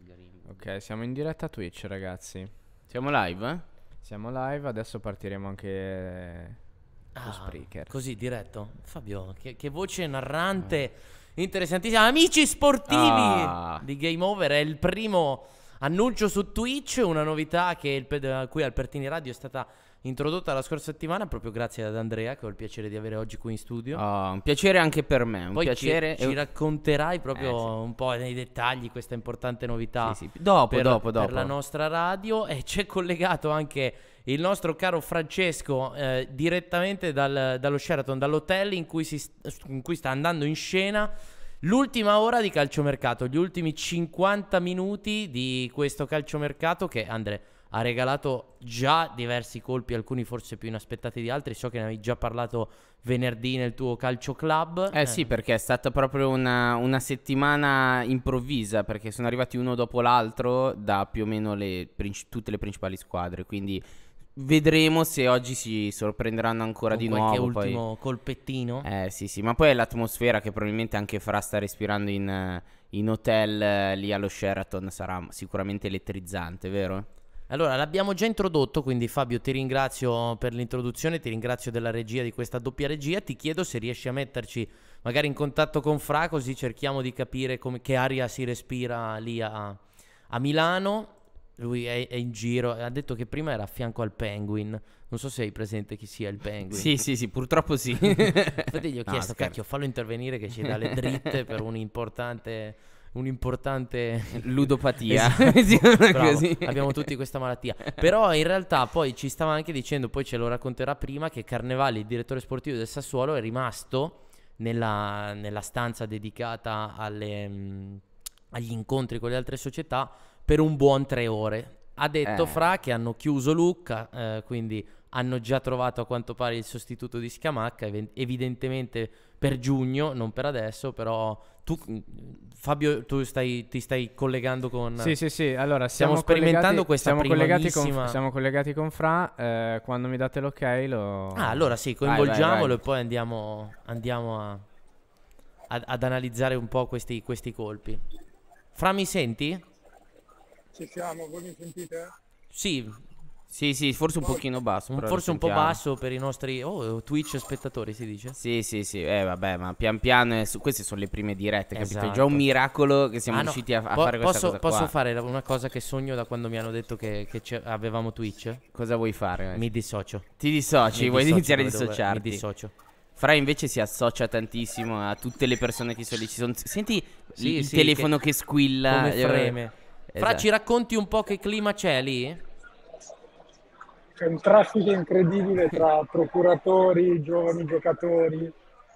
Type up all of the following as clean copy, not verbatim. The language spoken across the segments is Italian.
Ok, siamo in diretta Twitch, ragazzi. Siamo live? Siamo live, adesso partiremo anche su Spreaker. Così, diretto. Fabio, che voce narrante interessantissima. Amici sportivi di Game Over, è il primo annuncio su Twitch, una novità che qui al Pertini Radio è stata introdotta la scorsa settimana proprio grazie ad Andrea, che ho il piacere di avere oggi qui in studio. Un piacere anche per me, un Poi piacere. ci racconterai proprio un po' nei dettagli questa importante novità. Sì. Dopo. Per la nostra radio. E c'è collegato anche il nostro caro Francesco direttamente dallo Sheraton, dall'hotel in cui sta andando in scena l'ultima ora di calciomercato, gli ultimi 50 minuti di questo calciomercato che Andre ha regalato già diversi colpi, alcuni forse più inaspettati di altri. So che ne avevi già parlato venerdì nel tuo calcio club. Sì, perché è stata proprio una settimana improvvisa, perché sono arrivati uno dopo l'altro da più o meno tutte le principali squadre, quindi vedremo se oggi si sorprenderanno ancora con di qualche nuovo. ultimo colpettino. Sì, ma poi è l'atmosfera che probabilmente anche Fra sta respirando in hotel lì allo Sheraton, sarà sicuramente elettrizzante, vero? Allora, l'abbiamo già introdotto, quindi Fabio ti ringrazio per l'introduzione, ti ringrazio della regia, di questa doppia regia. Ti chiedo se riesci a metterci magari in contatto con Fra, così cerchiamo di capire che aria si respira lì a Milano. Lui è in giro, ha detto che prima era a fianco al Penguin. Non so se hai presente chi sia il Penguin. Sì, purtroppo sì. Infatti gli ho chiesto, scherzo. cacchio, fallo intervenire che ci dà le dritte per un'importante ludopatia. Bravo, abbiamo tutti questa malattia. Però in realtà poi ci stava anche dicendo, poi ce lo racconterà prima, che Carnevali, il direttore sportivo del Sassuolo, è rimasto nella stanza dedicata agli incontri con le altre società per un buon 3 ore. Ha detto Fra che hanno chiuso Lucca, quindi hanno già trovato a quanto pare il sostituto di Scamacca, evidentemente per giugno, non per adesso. Però tu, Fabio, ti stai collegando con... Sì, allora stiamo sperimentando questa primissima... Siamo collegati con Fra, quando mi date l'ok allora sì, coinvolgiamolo. Vai. E poi andiamo ad analizzare un po' questi colpi. Fra, mi senti? Ci siamo, voi mi sentite? Sì, forse un pochino basso. Forse un po' basso per i nostri Twitch spettatori, si dice? Sì, vabbè, ma pian piano queste sono le prime dirette, capito? È già Esatto. un miracolo che siamo riusciti a fare questa cosa qua. Posso fare una cosa che sogno da quando mi hanno detto che avevamo Twitch? Cosa vuoi fare? Mi dissocio. Ti dissoci? Vuoi iniziare a dissociarti? Mi dissocio. Fra invece si associa tantissimo a tutte le persone che sono lì. Senti il Sì, telefono che squilla. Come freme. Fra, Esatto. ci racconti un po' che clima c'è lì? C'è un traffico incredibile tra procuratori, giovani giocatori.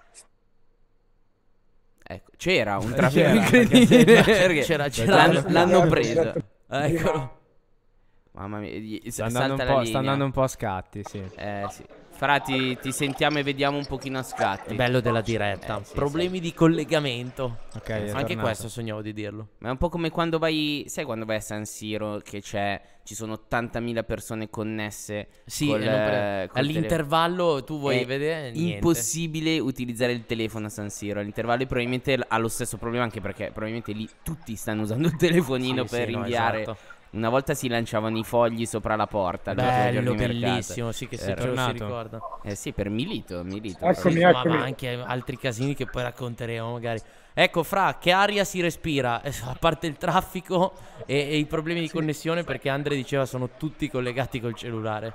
Ecco, c'era un traffico incredibile. L'hanno preso. Eccolo. Mamma mia, sta andando un po' a scatti, sì. Sì. Fra, ti sentiamo e vediamo un pochino a scatti. È bello della diretta. Sì, Problemi di collegamento. Ok, Anche questo sognavo di dirlo. Ma è un po' come quando vai, sai, quando vai a San Siro che ci sono 80.000 persone connesse. Sì, col all'intervallo tu vuoi vedere niente. Impossibile utilizzare il telefono a San Siro. All'intervallo probabilmente ha lo stesso problema, anche perché probabilmente lì tutti stanno usando il telefonino per inviare. Esatto. Una volta si lanciavano i fogli sopra la porta. Bello, bellissimo, sì, che si ricorda. Sì, per Milito. Eccomi. Ma anche altri casini che poi racconteremo magari. Ecco, Fra, che aria si respira? A parte il traffico e i problemi di connessione, perché Andre diceva sono tutti collegati col cellulare.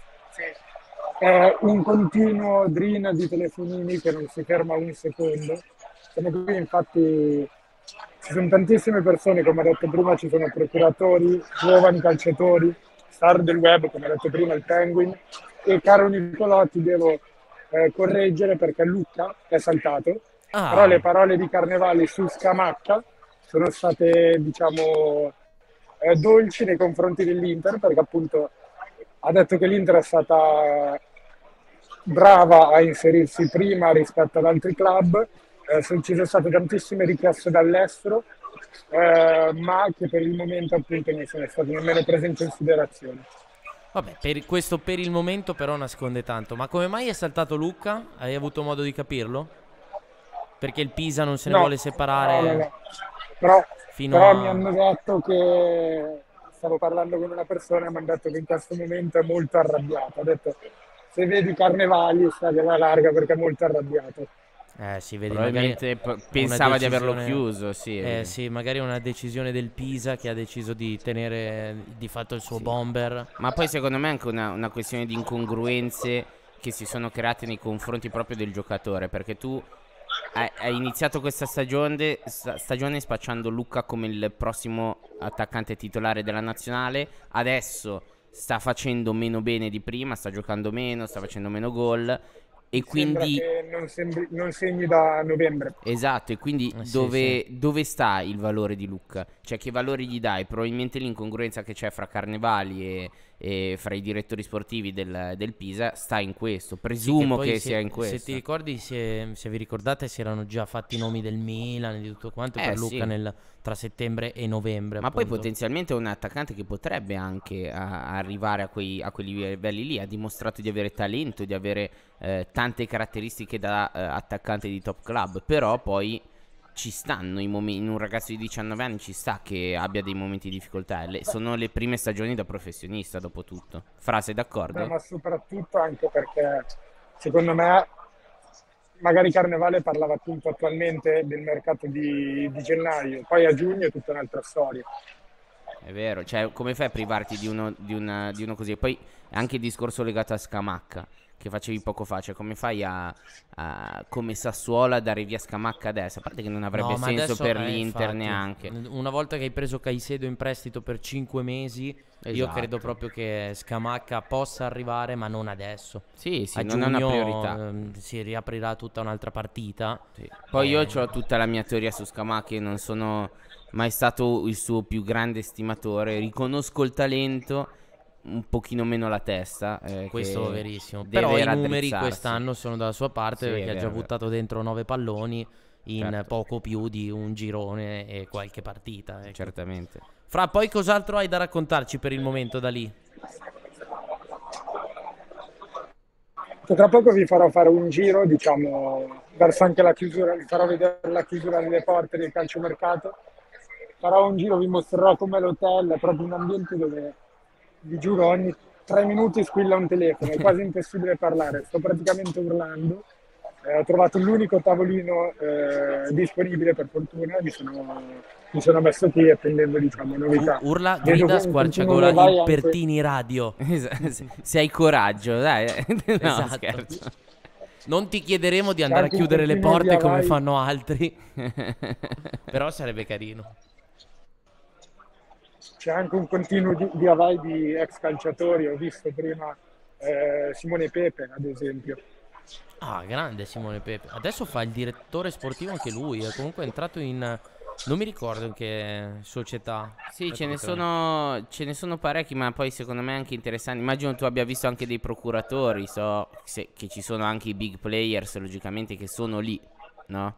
È un continuo drone di telefonini che non si ferma un secondo. Siamo qui, infatti, ci sono tantissime persone, come ha detto prima, ci sono procuratori, giovani calciatori, star del web, come ha detto prima il Penguin. E caro Nicolò, ti devo correggere perché Lucca è saltato. Però le parole di Carnevali su Scamacca sono state, diciamo, dolci nei confronti dell'Inter, perché appunto ha detto che l'Inter è stata brava a inserirsi prima rispetto ad altri club. Ci sono state tantissime richieste dall'estero, ma che per il momento appunto non sono state nemmeno prese in considerazione. Vabbè, questo per il momento però nasconde tanto. Ma come mai è saltato Lucca? Hai avuto modo di capirlo? Perché il Pisa non se ne vuole separare? però mi hanno detto che stavo parlando con una persona e mi hanno detto che in questo momento è molto arrabbiato. Ha detto se vedi Carnevali sta che va larga perché è molto arrabbiato. Si vedi, magari Probabilmente una pensava di averlo decisione- chiuso, sì. sì, magari una decisione del Pisa che ha deciso di tenere di fatto il suo bomber. Ma poi secondo me è anche una questione di incongruenze che si sono create nei confronti proprio del giocatore, perché tu hai iniziato questa stagione spacciando Lucca come il prossimo attaccante titolare della nazionale, adesso sta facendo meno bene di prima, sta giocando meno, sta facendo meno gol e Sembra quindi... che non segni da novembre. Esatto, e quindi dove sta il valore di Lucca? Cioè che valori gli dai? Probabilmente l'incongruenza che c'è fra Carnevali e fra i direttori sportivi del Pisa sta in questo. Presumo poi che sia in questo. Se ti ricordi, se vi ricordate, si erano già fatti i nomi del Milan e di tutto quanto per Lucca sì. tra settembre e novembre. Ma poi appunto. potenzialmente è un attaccante che potrebbe anche arrivare a quei livelli lì. Ha dimostrato di avere talento, di avere tante caratteristiche da attaccante di top club. Però poi ci stanno i momenti. In un ragazzo di 19 anni ci sta che abbia dei momenti di difficoltà. Sono le prime stagioni da professionista, dopo tutto. Fra, sei d'accordo? Ma soprattutto anche perché secondo me magari Carnevale parlava appunto attualmente del mercato di gennaio, poi a giugno è tutta un'altra storia. È vero, cioè come fai a privarti di uno così? E poi anche il discorso legato a Scamacca che facevi poco fa, cioè come fai come Sassuolo a dare via Scamacca adesso? A parte che non avrebbe No, ma senso adesso, per l'Inter infatti, neanche. una volta che hai preso Caicedo in prestito per 5 mesi, io Esatto. credo proprio che Scamacca possa arrivare, ma non adesso. Sì, A non è giugno una priorità. si riaprirà tutta un'altra partita. Sì. Poi io ho tutta la mia teoria su Scamacca, non sono mai stato il suo più grande stimatore, riconosco il talento, un pochino meno la testa. Questo che è verissimo. deve Però i numeri raddrizzarsi. quest'anno sono dalla sua parte, Sì, perché è ha già vero, è vero. buttato dentro 9 palloni in Certo. poco più di un girone e qualche partita. Ecco. Certamente. Fra, poi cos'altro hai da raccontarci per il momento da lì? Tra poco vi farò fare un giro, diciamo, verso anche la chiusura, vi farò vedere la chiusura delle porte del calciomercato. Farò un giro, vi mostrerò com'è l'hotel, è proprio un ambiente dove, vi giuro, ogni 3 minuti squilla un telefono, è quasi impossibile parlare, sto praticamente urlando. Ho trovato l'unico tavolino disponibile per fortuna, mi sono messo qui attendendo, diciamo, novità. Urla, Vedo grida, che squarciagola, continuano il anche- Pertini Radio. Se hai coraggio, dai. No, Esatto. scherzo. Non ti chiederemo di andare a anche un chiudere le continuo porte via come vai. fanno altri. Però sarebbe carino. C'è anche un continuo via vai di ex calciatori, ho visto prima Simone Pepe, ad esempio. Ah, grande Simone Pepe. Adesso fa il direttore sportivo anche lui. È comunque entrato in... Non mi ricordo in che società. Sì, Aspetta ce ne che- sono parecchi, ma poi secondo me anche interessanti. Immagino tu abbia visto anche dei procuratori, che ci sono anche i big players, logicamente, che sono lì, no?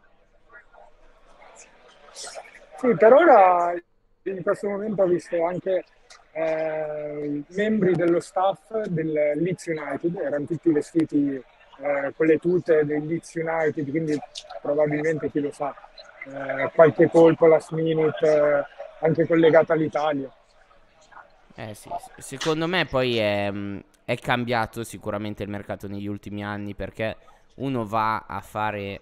Sì, per ora in questo momento ho visto anche membri dello staff del Leeds United, erano tutti vestiti con le tute del Leeds United, quindi probabilmente chi lo sa, qualche colpo last minute anche collegato all'Italia. Sì, secondo me poi è cambiato sicuramente il mercato negli ultimi anni perché uno va a fare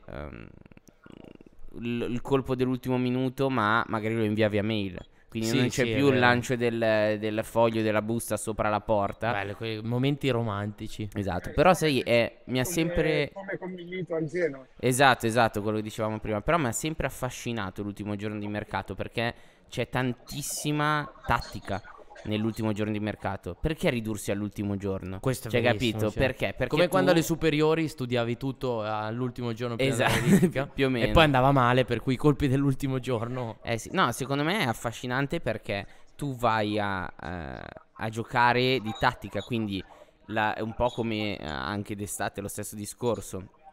il colpo dell'ultimo minuto, ma magari lo invia via mail. Quindi Sì, non c'è sì, è più il vero. lancio del foglio della busta sopra la porta. Bello, quei momenti romantici. Esatto, però sai, mi ha sempre... Come con Milito al Genoa. Esatto, quello che dicevamo prima. Però mi ha sempre affascinato l'ultimo giorno di mercato perché c'è tantissima tattica nell'ultimo giorno di mercato. Perché ridursi all'ultimo giorno? Questo è Cioè, verissimo, capito? cioè. Perché Come tu- quando alle superiori studiavi tutto all'ultimo giorno prima della Esatto, verifica. più o meno. E poi andava male, per cui i colpi dell'ultimo giorno. Sì. No, secondo me è affascinante perché tu vai a giocare di tattica, quindi è un po' come anche d'estate lo stesso discorso.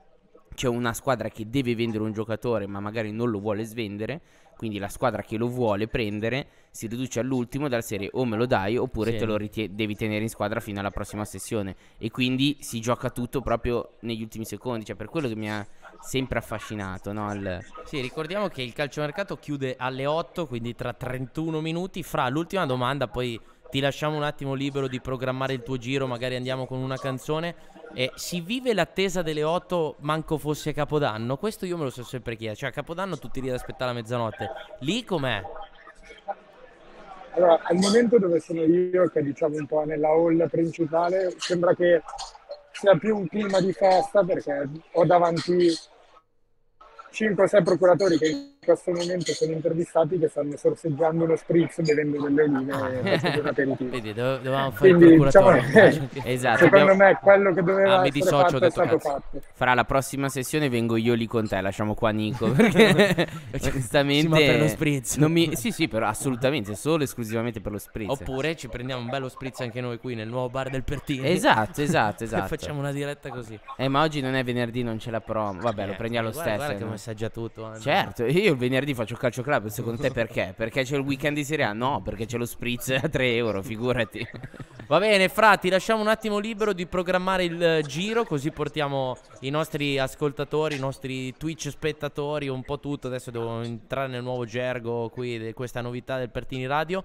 c'è una squadra che deve vendere un giocatore ma magari non lo vuole svendere, quindi la squadra che lo vuole prendere si riduce all'ultimo dalla serie o me lo dai oppure Sì. te lo devi tenere in squadra fino alla prossima sessione, e quindi si gioca tutto proprio negli ultimi secondi, cioè per quello che mi ha sempre affascinato, no? Sì, ricordiamo che il calciomercato chiude alle 8, quindi tra 31 minuti. Fra, l'ultima domanda, poi ti lasciamo un attimo libero di programmare il tuo giro, magari andiamo con una canzone. Si vive l'attesa delle 8 manco fosse Capodanno? Questo io me lo so sempre chiedere, cioè a Capodanno tutti lì ad aspettare la mezzanotte. Lì com'è? Allora, al momento dove sono io, che diciamo un po' nella hall principale, sembra che sia più un clima di festa perché ho davanti 5 o 6 procuratori che in questo momento sono intervistati che stanno sorseggiando uno spritz bevendo delle olive facendo un aperitivo. Vedi, dovevamo fare il Quindi diciamo procuratore. che Esatto, secondo me quello che doveva mi essere dissocio, ho fatto è detto stato cazzo. fatto. Farà la prossima sessione vengo io lì con te, lasciamo qua Nico perché onestamente Sì, ma per lo spritz. sì, però assolutamente, solo esclusivamente per lo spritz. Oppure ci prendiamo un bello spritz anche noi qui nel nuovo bar del Pertini. Esatto. E facciamo una diretta così. Ma oggi non è venerdì, non c'è la promo. Vabbè, lo prendiamo lo Guarda, stesso. guarda che no? messaggia tutto. Anzi. Certo, io il venerdì faccio calcio club, secondo te perché? Perché c'è il weekend di Serie A? No, perché c'è lo spritz a 3 euro, figurati. Va bene, Fra, ti lasciamo un attimo libero di programmare il giro, così portiamo i nostri ascoltatori, i nostri Twitch spettatori, un po' tutto. Adesso devo entrare nel nuovo gergo qui di questa novità del Pertini Radio.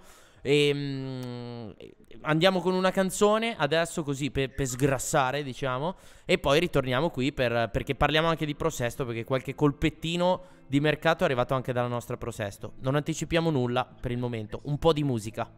Andiamo con una canzone adesso così per sgrassare, diciamo, e poi ritorniamo qui perché parliamo anche di Prosesto, perché qualche colpettino di mercato è arrivato anche dalla nostra Prosesto. Non anticipiamo nulla per il momento, un po' di musica.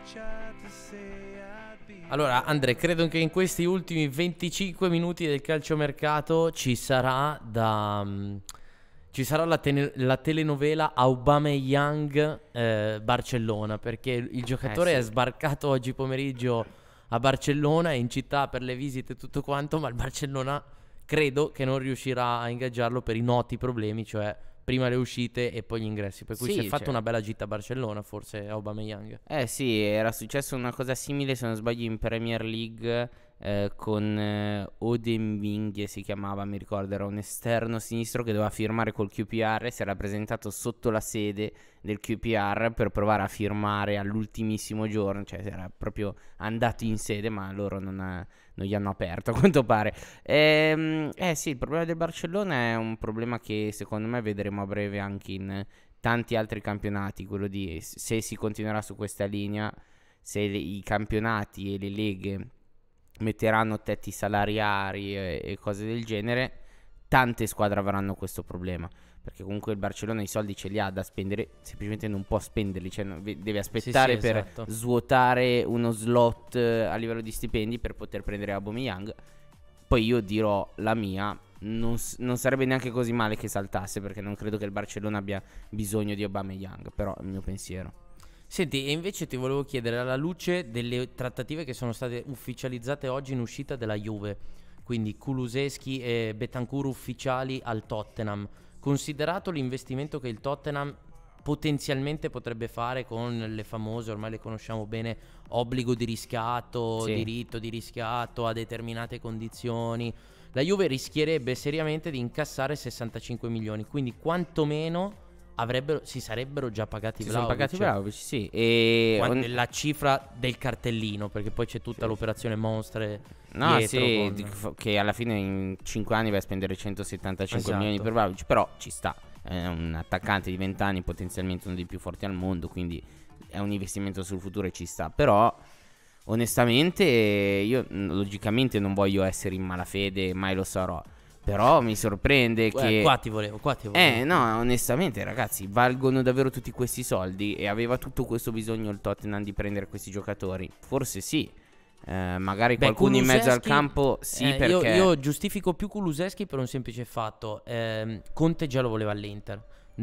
Allora, Andre, credo che in questi ultimi 25 minuti del calciomercato ci sarà la telenovela Aubameyang Barcellona, perché il giocatore sì. è sbarcato oggi pomeriggio a Barcellona, è in città per le visite e tutto quanto, ma il Barcellona credo che non riuscirà a ingaggiarlo per i noti problemi, cioè prima le uscite e poi gli ingressi, per cui Sì, si è fatto cioè. una bella gita a Barcellona forse Aubameyang. Sì, era successo una cosa simile, se non sbaglio, in Premier League con Odemwingie si chiamava, mi ricordo, era un esterno sinistro che doveva firmare col QPR, si era presentato sotto la sede del QPR per provare a firmare all'ultimissimo giorno, cioè era proprio andato in sede, ma loro non gli hanno aperto a quanto pare. Sì, il problema del Barcellona è un problema che secondo me vedremo a breve anche in tanti altri campionati, quello di se si continuerà su questa linea, se i campionati e le leghe metteranno tetti salariari e cose del genere, tante squadre avranno questo problema, perché comunque il Barcellona i soldi ce li ha da spendere, semplicemente non può spenderli, cioè deve aspettare per esatto. svuotare uno slot a livello di stipendi per poter prendere Aubameyang. Poi io dirò la mia, non sarebbe neanche così male che saltasse, perché non credo che il Barcellona abbia bisogno di Aubameyang, però è il mio pensiero. Senti, e invece ti volevo chiedere, alla luce delle trattative che sono state ufficializzate oggi in uscita della Juve, quindi Kulusevski e Bentancur ufficiali al Tottenham, considerato l'investimento che il Tottenham potenzialmente potrebbe fare con le famose, ormai le conosciamo bene, obbligo di riscatto, Sì. diritto di riscatto a determinate condizioni, la Juve rischierebbe seriamente di incassare 65 milioni, quindi quantomeno si sarebbero già pagati Si sono Vlahovic. pagati Vlahovic, sì. E La cifra del cartellino, perché poi c'è tutta l'operazione monstre no, dietro sì, con- che alla fine in 5 anni vai a spendere 175 Esatto. milioni per Vlahovic, però ci sta. È un attaccante di 20 anni, potenzialmente uno dei più forti al mondo, quindi è un investimento sul futuro e ci sta. Però onestamente io logicamente non voglio essere in malafede, mai lo sarò. Però mi sorprende che Qua ti volevo. no, onestamente ragazzi, valgono davvero tutti questi soldi? E aveva tutto questo bisogno il Tottenham di prendere questi giocatori? Forse sì. Magari qualcuno in mezzo al Kulusevski, campo sì, perché io giustifico più Kulusevski per un semplice fatto. Conte già lo voleva all'Inter.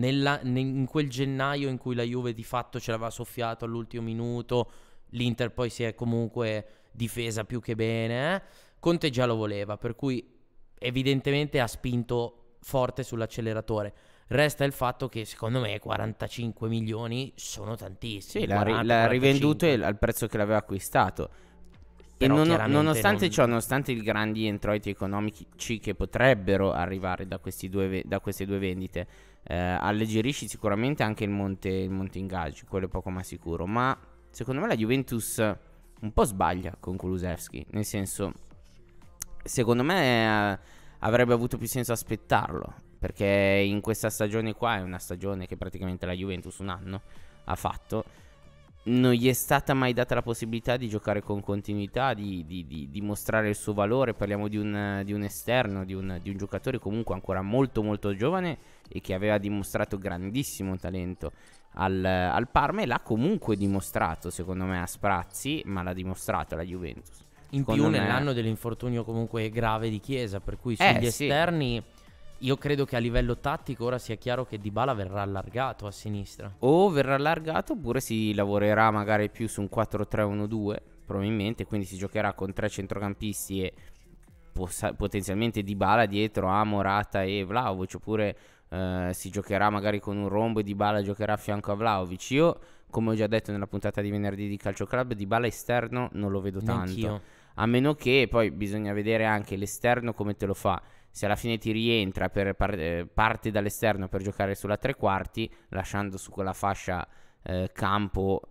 In quel gennaio in cui la Juve di fatto ce l'aveva soffiato all'ultimo minuto, l'Inter poi si è comunque difesa più che bene. Conte già lo voleva, per cui evidentemente ha spinto forte sull'acceleratore. Resta il fatto che secondo me 45 milioni sono tantissimi. sì, l'ha 40, rivenduto 45. al prezzo che l'aveva acquistato. E Però chiaramente nonostante non- ciò, nonostante i grandi introiti economici che potrebbero arrivare da queste due vendite, alleggerisci sicuramente anche il monte ingaggi, quello è poco ma sicuro. Ma secondo me la Juventus un po' sbaglia con Kulusevski, nel senso, secondo me avrebbe avuto più senso aspettarlo, perché in questa stagione qua è una stagione che praticamente la Juventus un anno ha fatto. Non gli è stata mai data la possibilità di giocare con continuità, di mostrare il suo valore. Parliamo di un esterno, di un giocatore comunque ancora molto molto giovane e che aveva dimostrato grandissimo talento al Parma, e l'ha comunque dimostrato secondo me a sprazzi, ma l'ha dimostrato la Juventus. In Secondo più me- nell'anno dell'infortunio comunque grave di Chiesa, per cui sugli sì. esterni io credo che a livello tattico ora sia chiaro che Dybala verrà allargato a sinistra. O verrà allargato oppure si lavorerà magari più su un 4-3-1-2 probabilmente, quindi si giocherà con 3 centrocampisti e potenzialmente Dybala dietro a Morata e Vlahovic, oppure si giocherà magari con un rombo e Dybala giocherà a fianco a Vlahovic. Io, come ho già detto nella puntata di venerdì di Calcio Club, Dybala esterno non lo vedo tanto, Neanch'io. a meno che poi bisogna vedere anche l'esterno come te lo fa. Se alla fine ti rientra parte dall'esterno per giocare sulla tre quarti, lasciando su quella fascia campo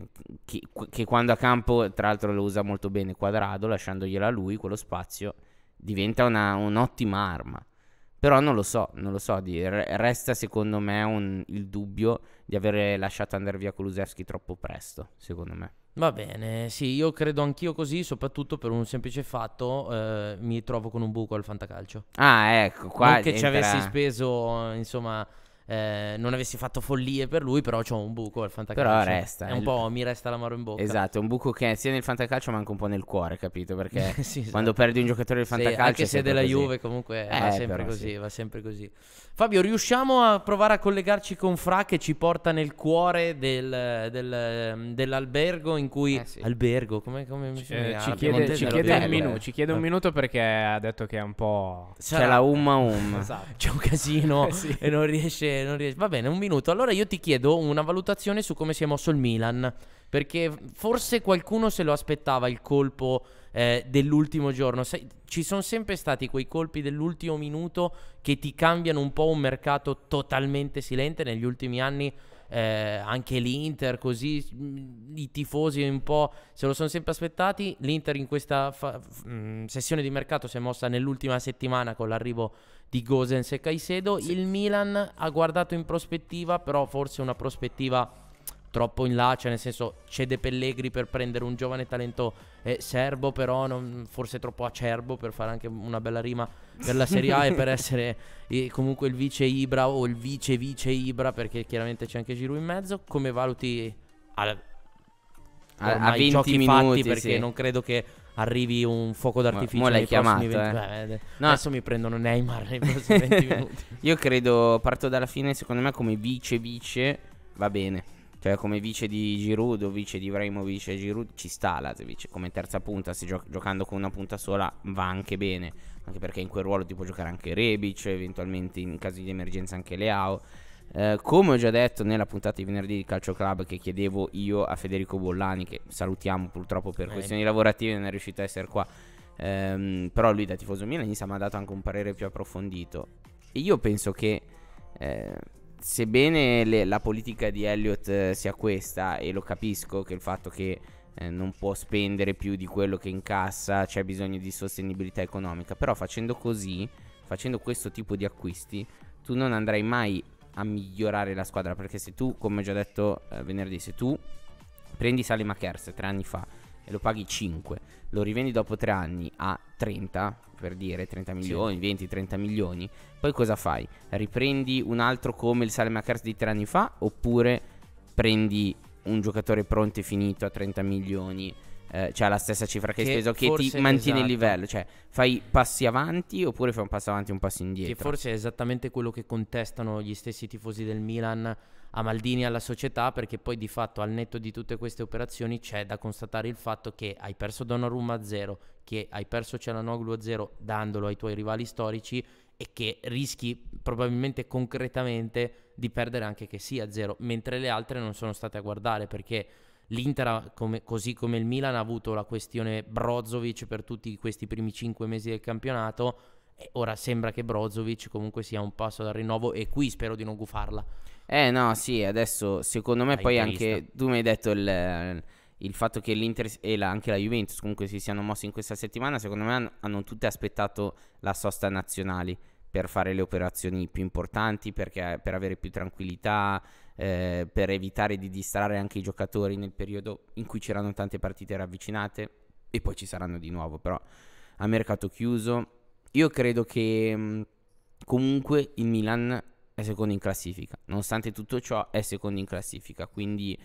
che quando a campo tra l'altro lo usa molto bene Quadrado, lasciandogliela a lui quello spazio, diventa un'ottima arma. Però non lo so, resta secondo me il dubbio di aver lasciato andare via Kulusevski troppo presto, secondo me. Va bene, sì, io credo anch'io così, soprattutto per un semplice fatto, mi trovo con un buco al fantacalcio. Ah, ecco, qua Non che ci entra- avessi speso, insomma, non avessi fatto follie per lui, però c'ho un buco al fantacalcio. Però resta, è un po', mi resta l'amaro in bocca. Esatto, è un buco che sia nel fantacalcio ma anche un po' nel cuore, capito? Perché Sì, esatto. quando perdi un giocatore del Sì, fantacalcio anche è se sempre della così. Juve comunque va sempre però così, sì. va sempre così. Fabio, riusciamo a provare a collegarci con Fra che ci porta nel cuore dell'albergo in cui... Sì. Albergo, come mi Ci sembra? chiede un minuto perché ha detto che è un po'... C'è la umma. Esatto. C'è un casino Sì. e non riesce. Va bene, un minuto. Allora io ti chiedo una valutazione su come si è mosso il Milan. Perché forse qualcuno se lo aspettava il colpo dell'ultimo giorno. Ci sono sempre stati quei colpi dell'ultimo minuto che ti cambiano un po' un mercato totalmente silente. Negli ultimi anni anche l'Inter, così i tifosi un po' se lo sono sempre aspettati. L'Inter in questa sessione di mercato si è mossa nell'ultima settimana con l'arrivo di Gosens e Caicedo. Il Milan ha guardato in prospettiva, però forse una prospettiva troppo in là, cioè nel senso c'è De Pellegri per prendere un giovane talento serbo, però forse troppo acerbo per fare anche una bella rima per la Serie A e per essere comunque il vice Ibra o il vice Ibra, perché chiaramente c'è anche Giroud in mezzo. Come valuti a ormai 20 giochi minuti, fatti, perché sì. non credo che arrivi un fuoco d'artificio mo l'hai nei prossimi chiamato, 20 No. adesso mi prendono Neymar nei prossimi 20 minuti. Io credo, parto dalla fine, secondo me come vice va bene. Cioè come vice di Giroud o vice di Ibrahimovic e Giroud ci sta Lazovic. Come terza punta, se giocando con una punta sola va anche bene. Anche perché in quel ruolo ti può giocare anche Rebic, eventualmente in caso di emergenza anche Leao. Come ho già detto nella puntata di venerdì di Calcio Club, che chiedevo io a Federico Bollani, che salutiamo purtroppo per questioni lavorative, non è riuscito a essere qua, però lui da tifoso milanista mi ha dato anche un parere più approfondito. E io penso che sebbene la politica di Elliott sia questa, e lo capisco che il fatto che non può spendere più di quello che incassa, c'è bisogno di sostenibilità economica, però facendo così, facendo questo tipo di acquisti, tu non andrai mai a migliorare la squadra, perché se tu, come ho già detto venerdì, se tu prendi Salim Akers 3 anni fa e lo paghi 5, lo rivendi dopo 3 anni a 30, per dire 30 milioni, 20-30 milioni, poi cosa fai? Riprendi un altro come il Salim Akers di 3 anni fa, oppure prendi un giocatore pronto e finito a 30 milioni, cioè la stessa cifra che hai speso, che ti mantiene il livello? Cioè fai passi avanti oppure fai un passo avanti e un passo indietro? Che forse è esattamente quello che contestano gli stessi tifosi del Milan a Maldini e alla società, perché poi di fatto al netto di tutte queste operazioni c'è da constatare il fatto che hai perso Donnarumma a 0, che hai perso Çalhanoğlu a 0 dandolo ai tuoi rivali storici, e che rischi probabilmente concretamente di perdere anche che sia a 0, mentre le altre non sono state a guardare, perché l'Inter, così come il Milan, ha avuto la questione Brozovic per tutti questi primi 5 mesi del campionato, e ora sembra che Brozovic comunque sia un passo dal rinnovo, e qui spero di non gufarla. No, sì, adesso secondo me poi anche tu mi hai detto il fatto che l'Inter e anche la Juventus comunque si siano mossi in questa settimana, secondo me hanno tutte aspettato la sosta nazionali per fare le operazioni più importanti, perché per avere più tranquillità, per evitare di distrarre anche i giocatori nel periodo in cui c'erano tante partite ravvicinate, e poi ci saranno di nuovo, però a mercato chiuso. Io credo che comunque il Milan è secondo in classifica, nonostante tutto ciò è secondo in classifica, quindi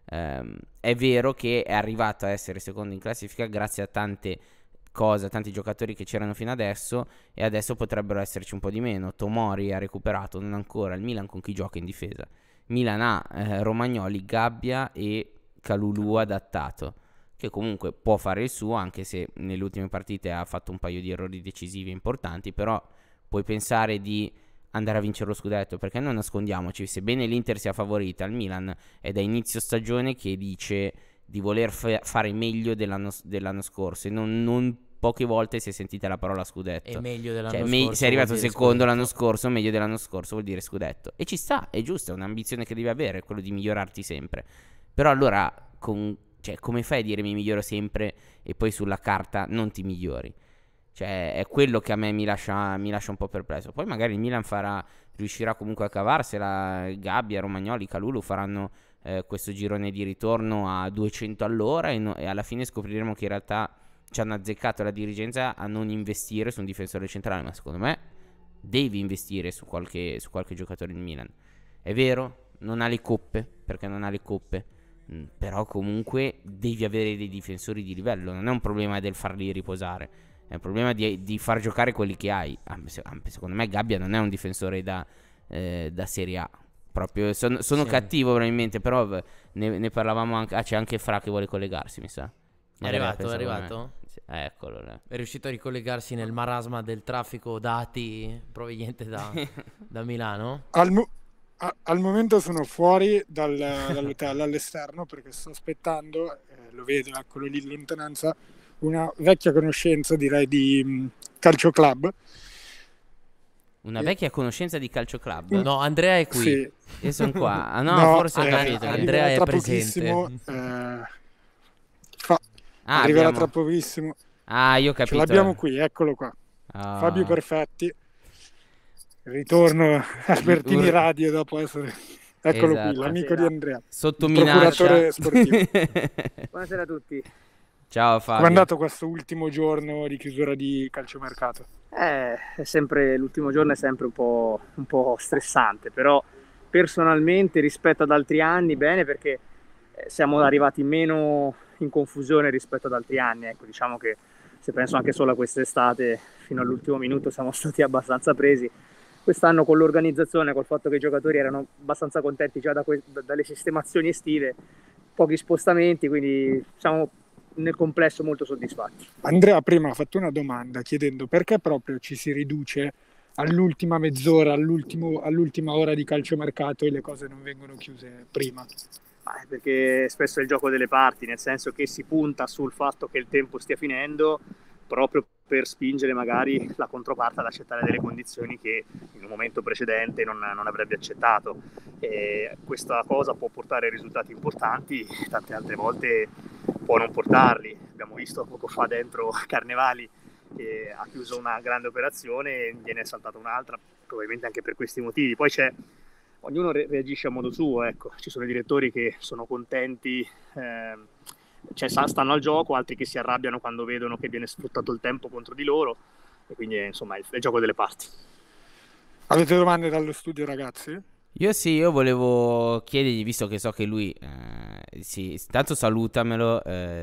è vero che è arrivato a essere secondo in classifica grazie a tante cose, a tanti giocatori che c'erano fino adesso, e adesso potrebbero esserci un po' di meno. Tomori ha recuperato, non ancora. Il Milan con chi gioca in difesa? Milan ha Romagnoli, Gabbia e Kalulu adattato, che comunque può fare il suo, anche se nelle ultime partite ha fatto un paio di errori decisivi importanti, però puoi pensare di andare a vincere lo scudetto, perché non nascondiamoci, sebbene l'Inter sia favorita, il Milan è da inizio stagione che dice di voler fare meglio dell'anno scorso, e non poche volte si è sentita la parola scudetto. È meglio dell'anno Cioè, scorso. sei arrivato vuol dire secondo scudetto. l'anno scorso, meglio dell'anno scorso vuol dire scudetto, e ci sta, è giusto, è un'ambizione che devi avere, quello di migliorarti sempre. Però allora come fai a dire mi miglioro sempre e poi sulla carta non ti migliori? Cioè è quello che a me mi lascia un po' perplesso. Poi magari il Milan riuscirà comunque a cavarsela, Gabbia, Romagnoli, Kalulu faranno questo girone di ritorno a 200 all'ora, e alla fine scopriremo che in realtà ci hanno azzeccato la dirigenza a non investire su un difensore centrale, ma secondo me devi investire su qualche giocatore in Milan. È vero, non ha le coppe, perché non ha le coppe, però comunque devi avere dei difensori di livello, non è un problema del farli riposare, è un problema di far giocare quelli che hai. Secondo me Gabbia non è un difensore da Serie A. Proprio sono Sì. cattivo probabilmente, però ne parlavamo anche. C'è anche Fra che vuole collegarsi, mi sa. È arrivato? Sì, eccolo là. È riuscito a ricollegarsi nel marasma del traffico dati proveniente da Milano? Al momento sono fuori dall'hotel all'esterno perché sto aspettando, lo vedo, eccolo lì in lontananza, una vecchia conoscenza, direi, di Calcio Club. Una vecchia conoscenza di Calcio Club? No, Andrea è qui. Sì. Io sono qua. Ah no, No, forse ho capito. Andrea è tra presente. pochissimo, Ah, arriverà abbiamo- tra pochissimo. Ah, io ho Ce capito. l'abbiamo qui, eccolo qua. Ah. Fabio Perfetti. Ritorno Albertini Ur- Radio dopo essere... Eccolo Esatto. qui, l'amico di Andrea. Sotto il minaccia. procuratore sportivo. Buonasera a tutti. Ciao Come è Fabio. andato questo ultimo giorno di chiusura di calciomercato? È sempre, l'ultimo giorno è sempre un po' stressante, però personalmente rispetto ad altri anni bene, perché siamo arrivati meno in confusione rispetto ad altri anni. Ecco, diciamo che se penso anche solo a quest'estate, fino all'ultimo minuto siamo stati abbastanza presi. Quest'anno con l'organizzazione, col fatto che i giocatori erano abbastanza contenti già dalle sistemazioni estive, pochi spostamenti, quindi siamo nel complesso molto soddisfatti. Andrea prima ha fatto una domanda chiedendo perché proprio ci si riduce all'ultima mezz'ora, all'ultima ora di calciomercato e le cose non vengono chiuse prima. Perché spesso è il gioco delle parti, nel senso che si punta sul fatto che il tempo stia finendo proprio per spingere magari la controparte ad accettare delle condizioni che in un momento precedente non avrebbe accettato. E questa cosa può portare risultati importanti, tante altre volte può non portarli. Abbiamo visto poco fa dentro Carnevali che ha chiuso una grande operazione e viene saltata un'altra, probabilmente anche per questi motivi. Poi ognuno reagisce a modo suo, ecco. Ci sono i direttori che sono contenti, stanno al gioco, altri che si arrabbiano quando vedono che viene sfruttato il tempo contro di loro, e quindi insomma è il gioco delle parti. Avete domande dallo studio, ragazzi? Io volevo chiedergli, visto che so che lui, tanto salutamelo,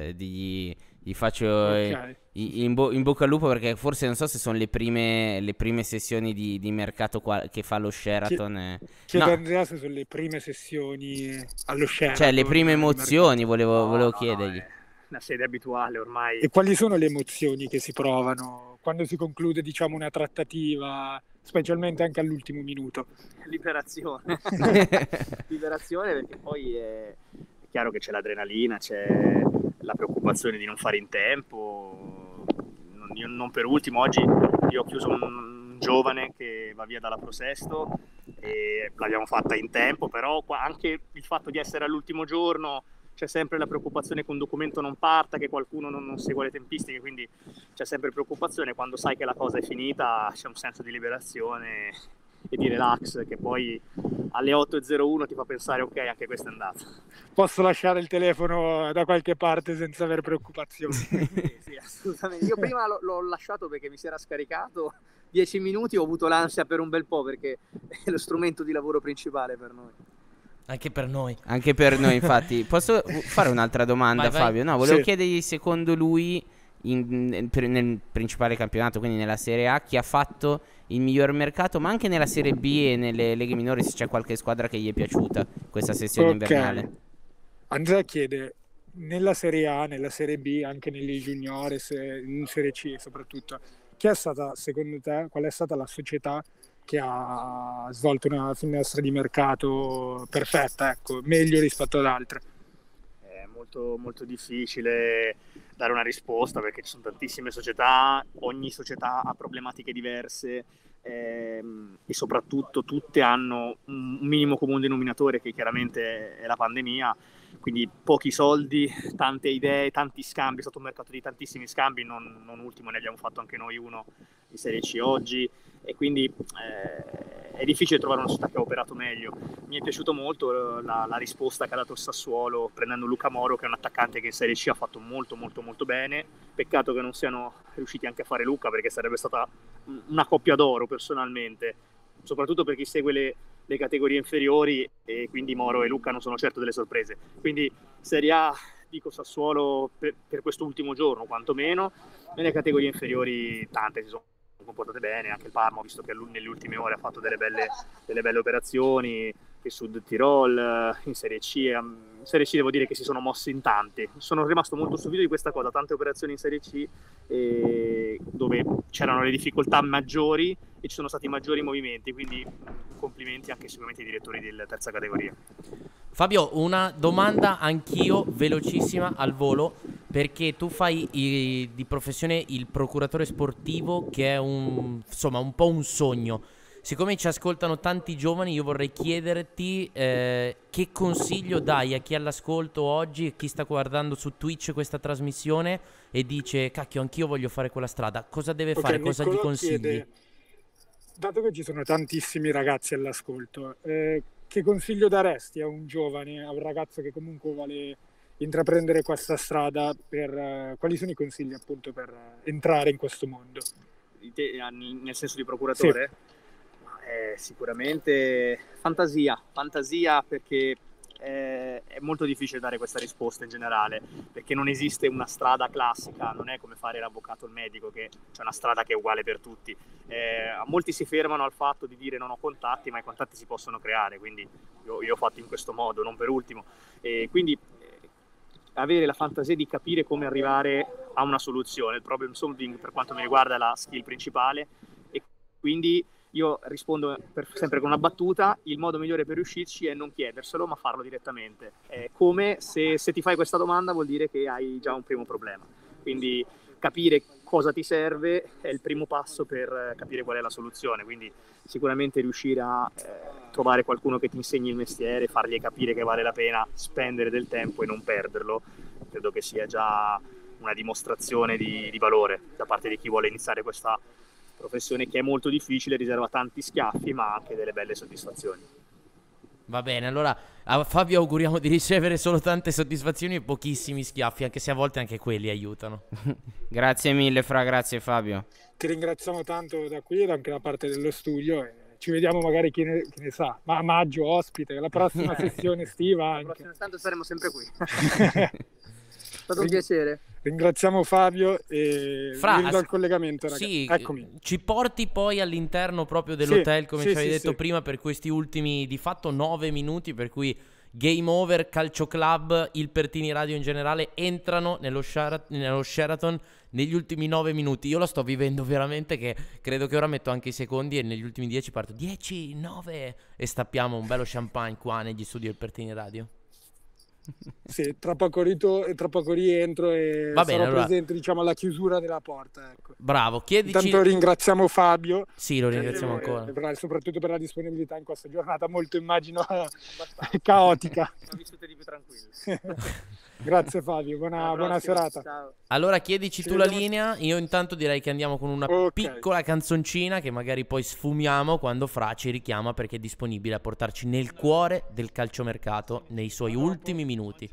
gli faccio Ok. in bocca al lupo, perché forse non so se sono le prime sessioni di mercato che fa lo Sheraton. Chiedo No, a Andrea se sono le prime sessioni allo Sheraton. cioè le prime del emozioni volevo No, chiedergli. è una sede abituale ormai. E quali sono le emozioni che si provano quando si conclude, diciamo, una trattativa, specialmente anche all'ultimo minuto? Liberazione. Liberazione, perché poi è chiaro che c'è l'adrenalina, c'è la preoccupazione di non fare in tempo. Non per ultimo, oggi io ho chiuso un giovane che va via dalla Prosesto e l'abbiamo fatta in tempo, però anche il fatto di essere all'ultimo giorno c'è sempre la preoccupazione che un documento non parta, che qualcuno non segue le tempistiche, quindi c'è sempre preoccupazione. Quando sai che la cosa è finita c'è un senso di liberazione e di relax che poi alle 8:01 ti fa pensare ok, anche questa è andata. Posso lasciare il telefono da qualche parte senza avere preoccupazioni? Sì, assolutamente. Io prima l'ho lasciato perché mi si era scaricato 10 minuti, ho avuto l'ansia per un bel po' perché è lo strumento di lavoro principale per noi. Anche per noi. Anche per noi, infatti. Posso fare un'altra domanda, Vai, vai. Fabio? No, volevo Sì. chiedergli, secondo lui, nel principale campionato, quindi nella Serie A, chi ha fatto il miglior mercato, ma anche nella Serie B e nelle leghe minori, se c'è qualche squadra che gli è piaciuta questa sessione invernale. Andrea chiede, nella Serie A, nella Serie B, anche nelle juniores, in Serie C soprattutto, chi è stata, secondo te, qual è stata la società che ha svolto una finestra di mercato perfetta, ecco, meglio rispetto ad altre? È molto, molto difficile dare una risposta perché ci sono tantissime società, ogni società ha problematiche diverse e soprattutto tutte hanno un minimo comune denominatore che chiaramente è la pandemia, quindi pochi soldi, tante idee, tanti scambi, è stato un mercato di tantissimi scambi, non ultimo ne abbiamo fatto anche noi uno di Serie C oggi, e quindi è difficile trovare una società che ha operato meglio. Mi è piaciuto molto la risposta che ha dato il Sassuolo prendendo Luca Moro, che è un attaccante che in Serie C ha fatto molto molto molto bene. Peccato che non siano riusciti anche a fare Luca, perché sarebbe stata una coppia d'oro personalmente, soprattutto per chi segue le le categorie inferiori, e quindi Moro e Lucca non sono certo delle sorprese. Quindi Serie A dico Sassuolo per quest'ultimo giorno quantomeno. Nelle categorie inferiori tante si sono comportate bene, anche il Parma ho visto che nelle ultime ore ha fatto delle belle operazioni, che Sud Tirol, in Serie C. In Serie C devo dire che si sono mossi in tanti. Sono rimasto molto stupito di questa cosa, tante operazioni in Serie C dove c'erano le difficoltà maggiori e ci sono stati maggiori movimenti, quindi complimenti anche sicuramente ai direttori della terza categoria. Fabio, una domanda anch'io velocissima al volo, perché tu fai di professione il procuratore sportivo, che è insomma un po' un sogno. Siccome ci ascoltano tanti giovani, io vorrei chiederti che consiglio dai a chi è all'ascolto oggi e chi sta guardando su Twitch questa trasmissione e dice cacchio, anch'io voglio fare quella strada. Cosa deve fare? Cosa gli consigli? Chiede, dato che ci sono tantissimi ragazzi all'ascolto, che consiglio daresti a un giovane, a un ragazzo che comunque vuole intraprendere questa strada? Quali sono i consigli appunto per entrare in questo mondo? Nel senso di procuratore? Sì. Sicuramente fantasia, perché è molto difficile dare questa risposta in generale, perché non esiste una strada classica, non è come fare l'avvocato o il medico, che c'è una strada che è uguale per tutti. Molti si fermano al fatto di dire non ho contatti, ma i contatti si possono creare, quindi io ho fatto in questo modo, non per ultimo. Quindi avere la fantasia di capire come arrivare a una soluzione. Il problem solving per quanto mi riguarda è la skill principale, e quindi io rispondo sempre con una battuta: il modo migliore per riuscirci è non chiederselo, ma farlo direttamente. È come se ti fai questa domanda vuol dire che hai già un primo problema. Quindi capire cosa ti serve è il primo passo per capire qual è la soluzione. Quindi sicuramente riuscire a trovare qualcuno che ti insegni il mestiere, fargli capire che vale la pena spendere del tempo e non perderlo, credo che sia già una dimostrazione di valore da parte di chi vuole iniziare questa professione, che è molto difficile, riserva tanti schiaffi ma anche delle belle soddisfazioni. Va bene, allora a Fabio auguriamo di ricevere solo tante soddisfazioni e pochissimi schiaffi, anche se a volte anche quelli aiutano. Grazie mille Fra, grazie Fabio. Ti ringraziamo tanto da qui ed anche da parte dello studio, e ci vediamo magari chi ne sa, ma a maggio ospite, la prossima sessione estiva anche. Tanto saremo sempre qui. È stato un piacere. Ringraziamo Fabio e Fra, al collegamento, ragazzi. Sì, Eccomi. ci porti poi all'interno proprio dell'hotel, come ci avevi detto sì. prima, per questi ultimi di fatto 9 minuti, per cui Game Over, Calcio Club, il Pertini Radio in generale entrano nello Sheraton negli ultimi 9 minuti. Io lo sto vivendo veramente, che credo che ora metto anche i secondi e negli ultimi 10 parto 10, 9 e stappiamo un bello champagne qua negli studi del Pertini Radio. Sì, tra poco rientro e Va bene, sarò allora presente, diciamo, alla chiusura della porta, ecco. Bravo, chiedici. Intanto ringraziamo Fabio. Sì, lo ringraziamo ancora. Soprattutto per la disponibilità in questa giornata molto, immagino, caotica. Ho vissute di più tranquille. Grazie Fabio, buona serata. Ciao. Allora chiedici tu la linea, io intanto direi che andiamo con una piccola canzoncina che magari poi sfumiamo quando Fra ci richiama, perché è disponibile a portarci nel cuore del calciomercato nei suoi ultimi minuti.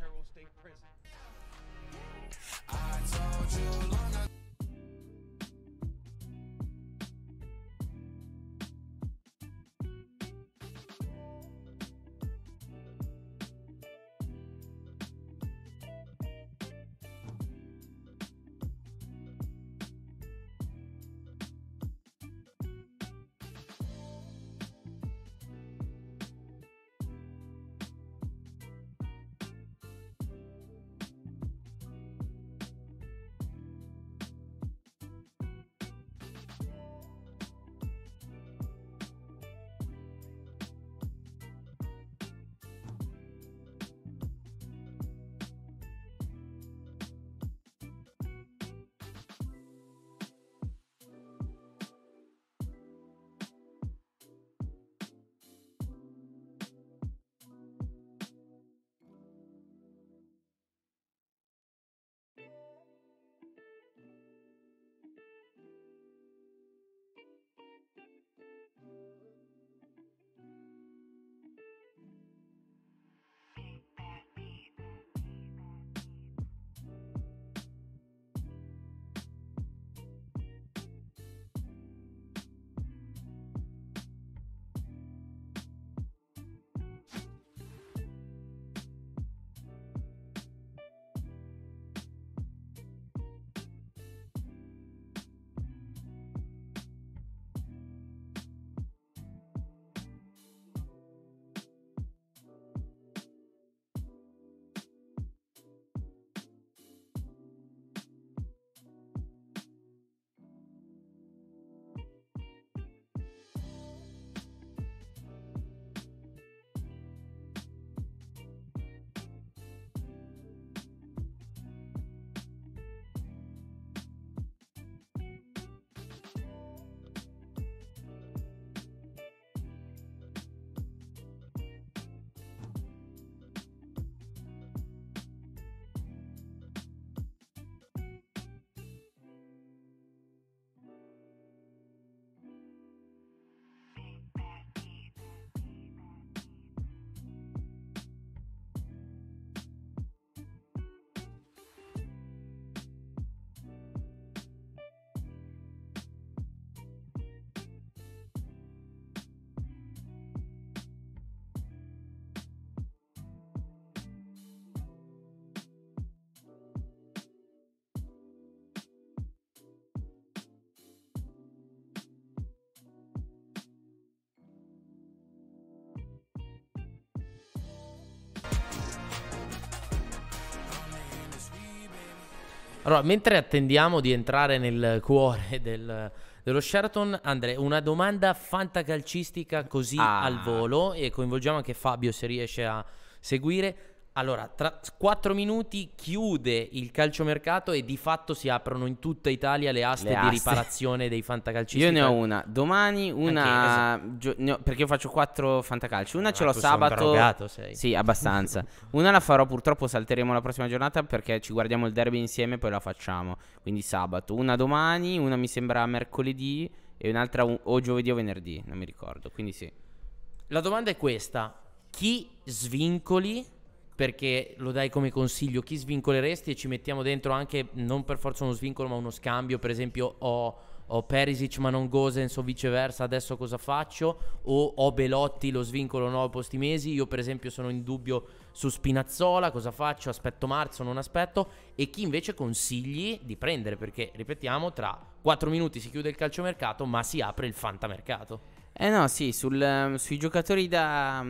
Allora, mentre attendiamo di entrare nel cuore dello Sheraton, Andrea, una domanda fantacalcistica così al volo, e coinvolgiamo anche Fabio se riesce a seguire. Allora, tra 4 minuti chiude il calciomercato e di fatto si aprono in tutta Italia le aste di riparazione dei fantacalcisti. Io ne ho una domani, una perché io faccio 4 fantacalci. Una ce l'ho sabato. Drogato sei. Sì, abbastanza. Una la farò, purtroppo salteremo la prossima giornata perché ci guardiamo il derby insieme, poi la facciamo. Quindi sabato. Una domani, una mi sembra mercoledì e un'altra o giovedì o venerdì, non mi ricordo. Quindi sì. La domanda è questa: chi svincoli? Perché lo dai come consiglio, chi svincoleresti? E ci mettiamo dentro anche non per forza uno svincolo ma uno scambio. Per esempio ho Perisic ma non Gosens o viceversa, adesso cosa faccio? O ho Belotti, lo svincolo no posti mesi. Io per esempio sono in dubbio su Spinazzola, cosa faccio? Aspetto marzo, non aspetto? E chi invece consigli di prendere? Perché ripetiamo, tra 4 minuti si chiude il calciomercato ma si apre il fantamercato. No, sì, sui giocatori da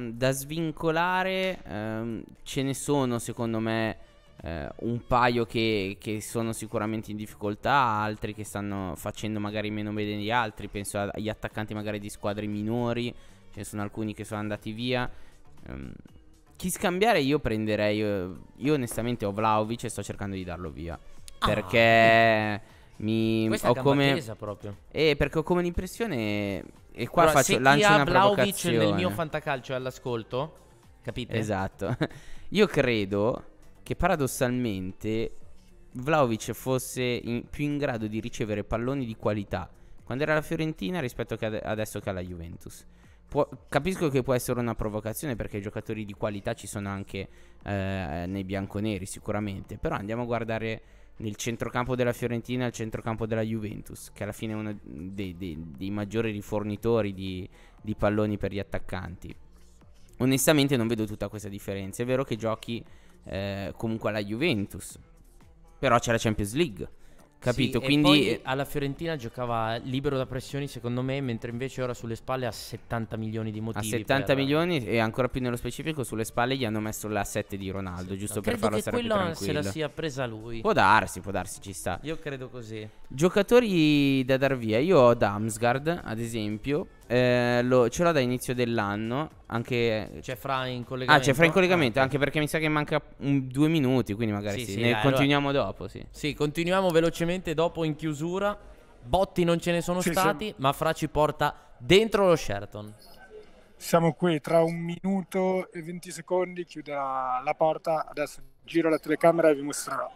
svincolare ce ne sono secondo me un paio che sono sicuramente in difficoltà, altri che stanno facendo magari meno bene di altri. Penso agli attaccanti magari di squadre minori, ce ne sono alcuni che sono andati via. Chi scambiare io prenderei, io onestamente ho Vlahovic e sto cercando di darlo via, perché questa ho è come gamba proprio. perché ho come l'impressione, e qua Allora, lancio una Vlahovic provocazione nel mio fantacalcio è all'ascolto, capite? Esatto. Io credo che paradossalmente Vlahovic fosse più in grado di ricevere palloni di qualità quando era alla Fiorentina rispetto che adesso che alla Juventus. Capisco che può essere una provocazione perché i giocatori di qualità ci sono anche nei bianconeri sicuramente, però andiamo a guardare nel centrocampo della Fiorentina e il centrocampo della Juventus, che alla fine è uno dei maggiori rifornitori di palloni per gli attaccanti. Onestamente non vedo tutta questa differenza. È vero che giochi comunque alla Juventus, però c'è la Champions League, capito? Sì, quindi e poi alla Fiorentina giocava libero da pressioni secondo me, mentre invece ora sulle spalle ha 70 milioni di motivi. a 70 milioni e ancora più nello specifico sulle spalle gli hanno messo l'asset di Ronaldo, giusto per farlo stare più tranquillo. Credo che quello se la sia presa lui. Può darsi, ci sta. Io credo così. Giocatori da dar via, io ho Damsgaard ad esempio, ce l'ho da inizio dell'anno, anche c'è Fra in collegamento. C'è Fra in collegamento, anche perché mi sa che manca 2 minuti, quindi magari ne continuiamo dopo, Sì, continuiamo velocemente dopo in chiusura. Botti non ce ne sono stati, ma Fra ci porta dentro lo Sheraton. Siamo qui, tra 1 minuto e 20 secondi chiude la porta, adesso giro la telecamera e vi mostrerò.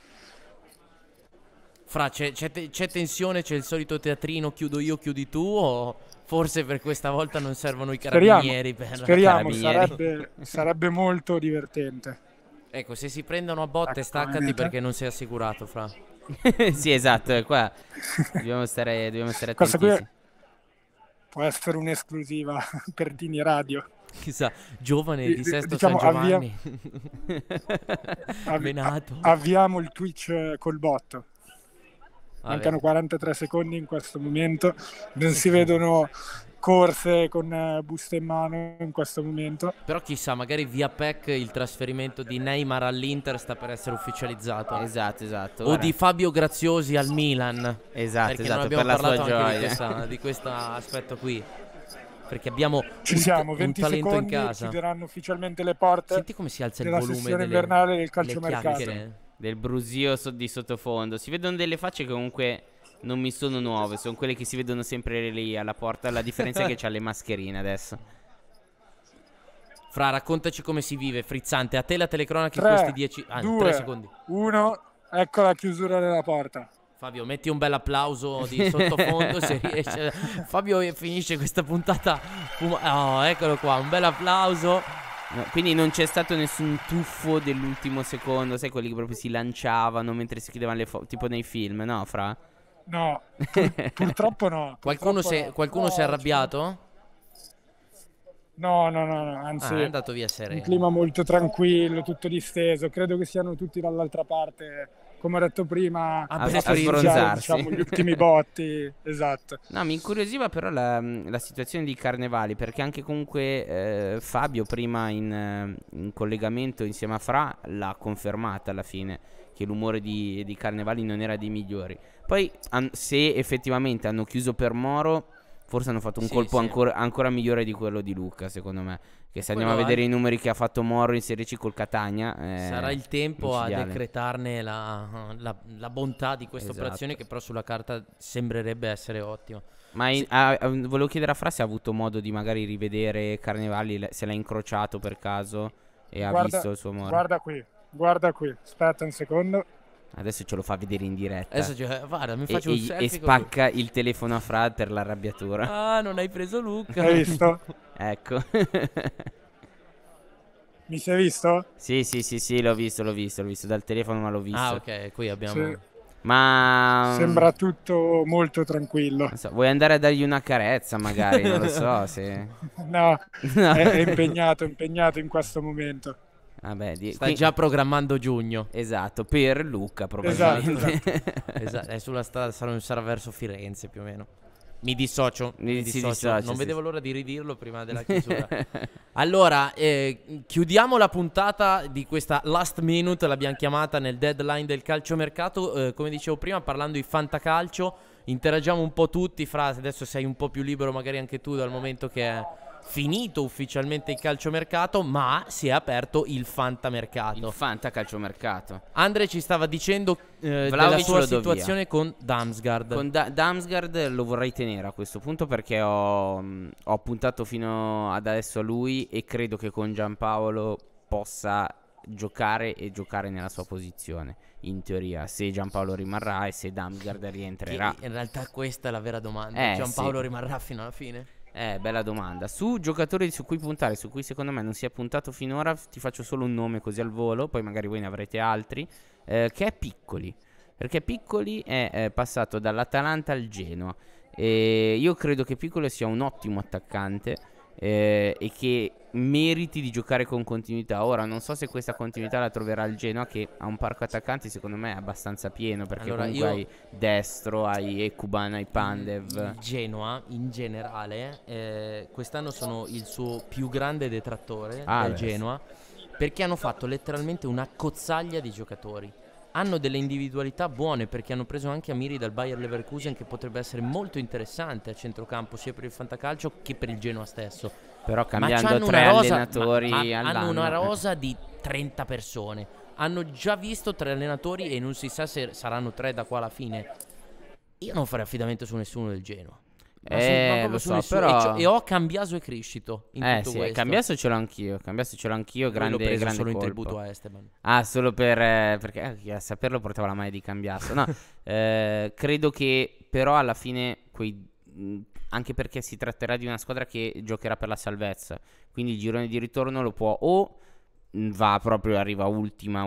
Fra, c'è tensione, c'è il solito teatrino, chiudo io, chiudi tu, o forse per questa volta non servono i carabinieri? Speriamo, sarebbe molto divertente. Ecco, se si prendono a botte staccati perché non sei assicurato, Fra. Sì, esatto, qua dobbiamo stare attenti. Questa qui può essere un'esclusiva per Tini Radio. Chissà, giovane di Sesto diciamo, San Giovanni. Benato. Avviamo il Twitch col botto. Mancano Vabbè. 43 secondi in questo momento, non si vedono corse con buste in mano in questo momento. Però chissà, magari via PEC il trasferimento di Neymar all'Inter sta per essere ufficializzato. Esatto. O Guarda. di Fabio Graziosi al Milan. Esatto, perché non abbiamo per la sua parlato anche gioia. di questo aspetto qui. Perché abbiamo Ci siamo, un 20 talento in secondi, casa. chiuderanno ufficialmente le porte. Senti come si alza il della volume sessione invernale del le calciomercato. chiacchiere. Del brusio di sottofondo. Si vedono delle facce che comunque non mi sono nuove, sono quelle che si vedono sempre lì alla porta. La differenza è che c'ha le mascherine adesso. Fra, raccontaci come si vive, frizzante. A te la telecronaca in 3, questi 10 3 secondi. 1, ecco la chiusura della porta. Fabio, metti un bel applauso di sottofondo se riesce. Fabio finisce questa puntata. Oh, eccolo qua, un bel applauso. No, quindi non c'è stato nessun tuffo dell'ultimo secondo, sai, quelli che proprio si lanciavano mentre si chiudevano le tipo nei film, no, Fra? No, purtroppo no. Qualcuno si è arrabbiato? No, anzi è andato via un sereno. clima molto tranquillo, tutto disteso. Credo che siano tutti dall'altra parte, come ho detto prima, A sbronzarsi. diciamo, gli ultimi botti. Esatto. No, mi incuriosiva però la situazione di Carnevali, perché anche comunque Fabio prima in collegamento insieme a Fra l'ha confermata alla fine, che l'umore di Carnevali non era dei migliori. Poi se effettivamente hanno chiuso per Moro, forse hanno fatto un colpo ancora migliore di quello di Lucca, secondo me. Che se andiamo a vedere i numeri che ha fatto Moro in Serie C col Catania, sarà il tempo a micidiale. decretarne la bontà di questa operazione, che però sulla carta sembrerebbe essere ottima. Ma volevo chiedere a Fra se ha avuto modo di magari rivedere Carnevali, se l'ha incrociato per caso e ha visto il suo Moro. Guarda qui, aspetta un secondo. Adesso ce lo fa vedere in diretta. Adesso guarda, mi faccio un selfie e spacca il telefono a Fra per l'arrabbiatura. Ah, non hai preso Lucca. Hai visto? Ecco. Mi sei visto? Sì, l'ho visto dal telefono, ma l'ho visto. Ah, ok, qui abbiamo... Sì. Ma Sembra tutto molto tranquillo. non so, vuoi andare a dargli una carezza magari? Non lo so se... No, è impegnato in questo momento. Vabbè, Sta già programmando giugno. Esatto, per Lucca probabilmente. Esatto, è sulla strada, sarà verso Firenze più o meno. Mi dissocio. Si dissocia, Non sì. vedevo l'ora di ridirlo prima della chiusura. Allora, chiudiamo la puntata di questa last minute, l'abbiamo chiamata nel deadline del calciomercato. Come dicevo prima, parlando di fantacalcio, interagiamo un po' tutti. Fra, adesso sei un po' più libero magari anche tu, dal momento che è finito ufficialmente il calciomercato, ma si è aperto il fantamercato. Il fantacalciomercato. Andre ci stava dicendo della Vlahovic sua lo do situazione con Damsgaard. Con Damsgaard lo vorrei tenere a questo punto perché ho puntato fino ad adesso a lui e credo che con Giampaolo possa giocare e giocare nella sua posizione, in teoria, se Giampaolo rimarrà e se Damsgaard rientrerà. In realtà questa è la vera domanda. Giampaolo sì. rimarrà fino alla fine? Bella domanda. Su giocatori su cui puntare, su cui secondo me non si è puntato finora, ti faccio solo un nome così al volo, poi magari voi ne avrete altri, che è Piccoli. Perché Piccoli è passato dall'Atalanta al Genoa. Io credo che Piccoli sia un ottimo attaccante e che meriti di giocare con continuità. Ora non so se questa continuità la troverà il Genoa, che ha un parco attaccanti secondo me abbastanza pieno, perché Allora, comunque hai Destro, hai Ekuban, hai Pandev. Il Genoa in generale quest'anno sono il suo più grande detrattore del Genoa, perché hanno fatto letteralmente una cozzaglia di giocatori. Hanno delle individualità buone, perché hanno preso anche Amiri dal Bayer Leverkusen, che potrebbe essere molto interessante a centrocampo sia per il fantacalcio che per il Genoa stesso. Però cambiando tre allenatori all'anno, hanno una rosa di 30 persone. Hanno già visto 3 allenatori e non si sa se saranno 3 da qua alla fine. Io non farei affidamento su nessuno del Genoa. Lo so, però... E ho Cambiaso e Criscito in tutto questo. Cambiaso ce l'ho anch'io. Grande, l'ho preso grande solo in colpo. tributo a Esteban. Ah, solo perché a saperlo portava la maglia di Cambiaso. No, credo che però alla fine anche perché si tratterà di una squadra che giocherà per la salvezza, quindi il girone di ritorno lo può o arriva ultima,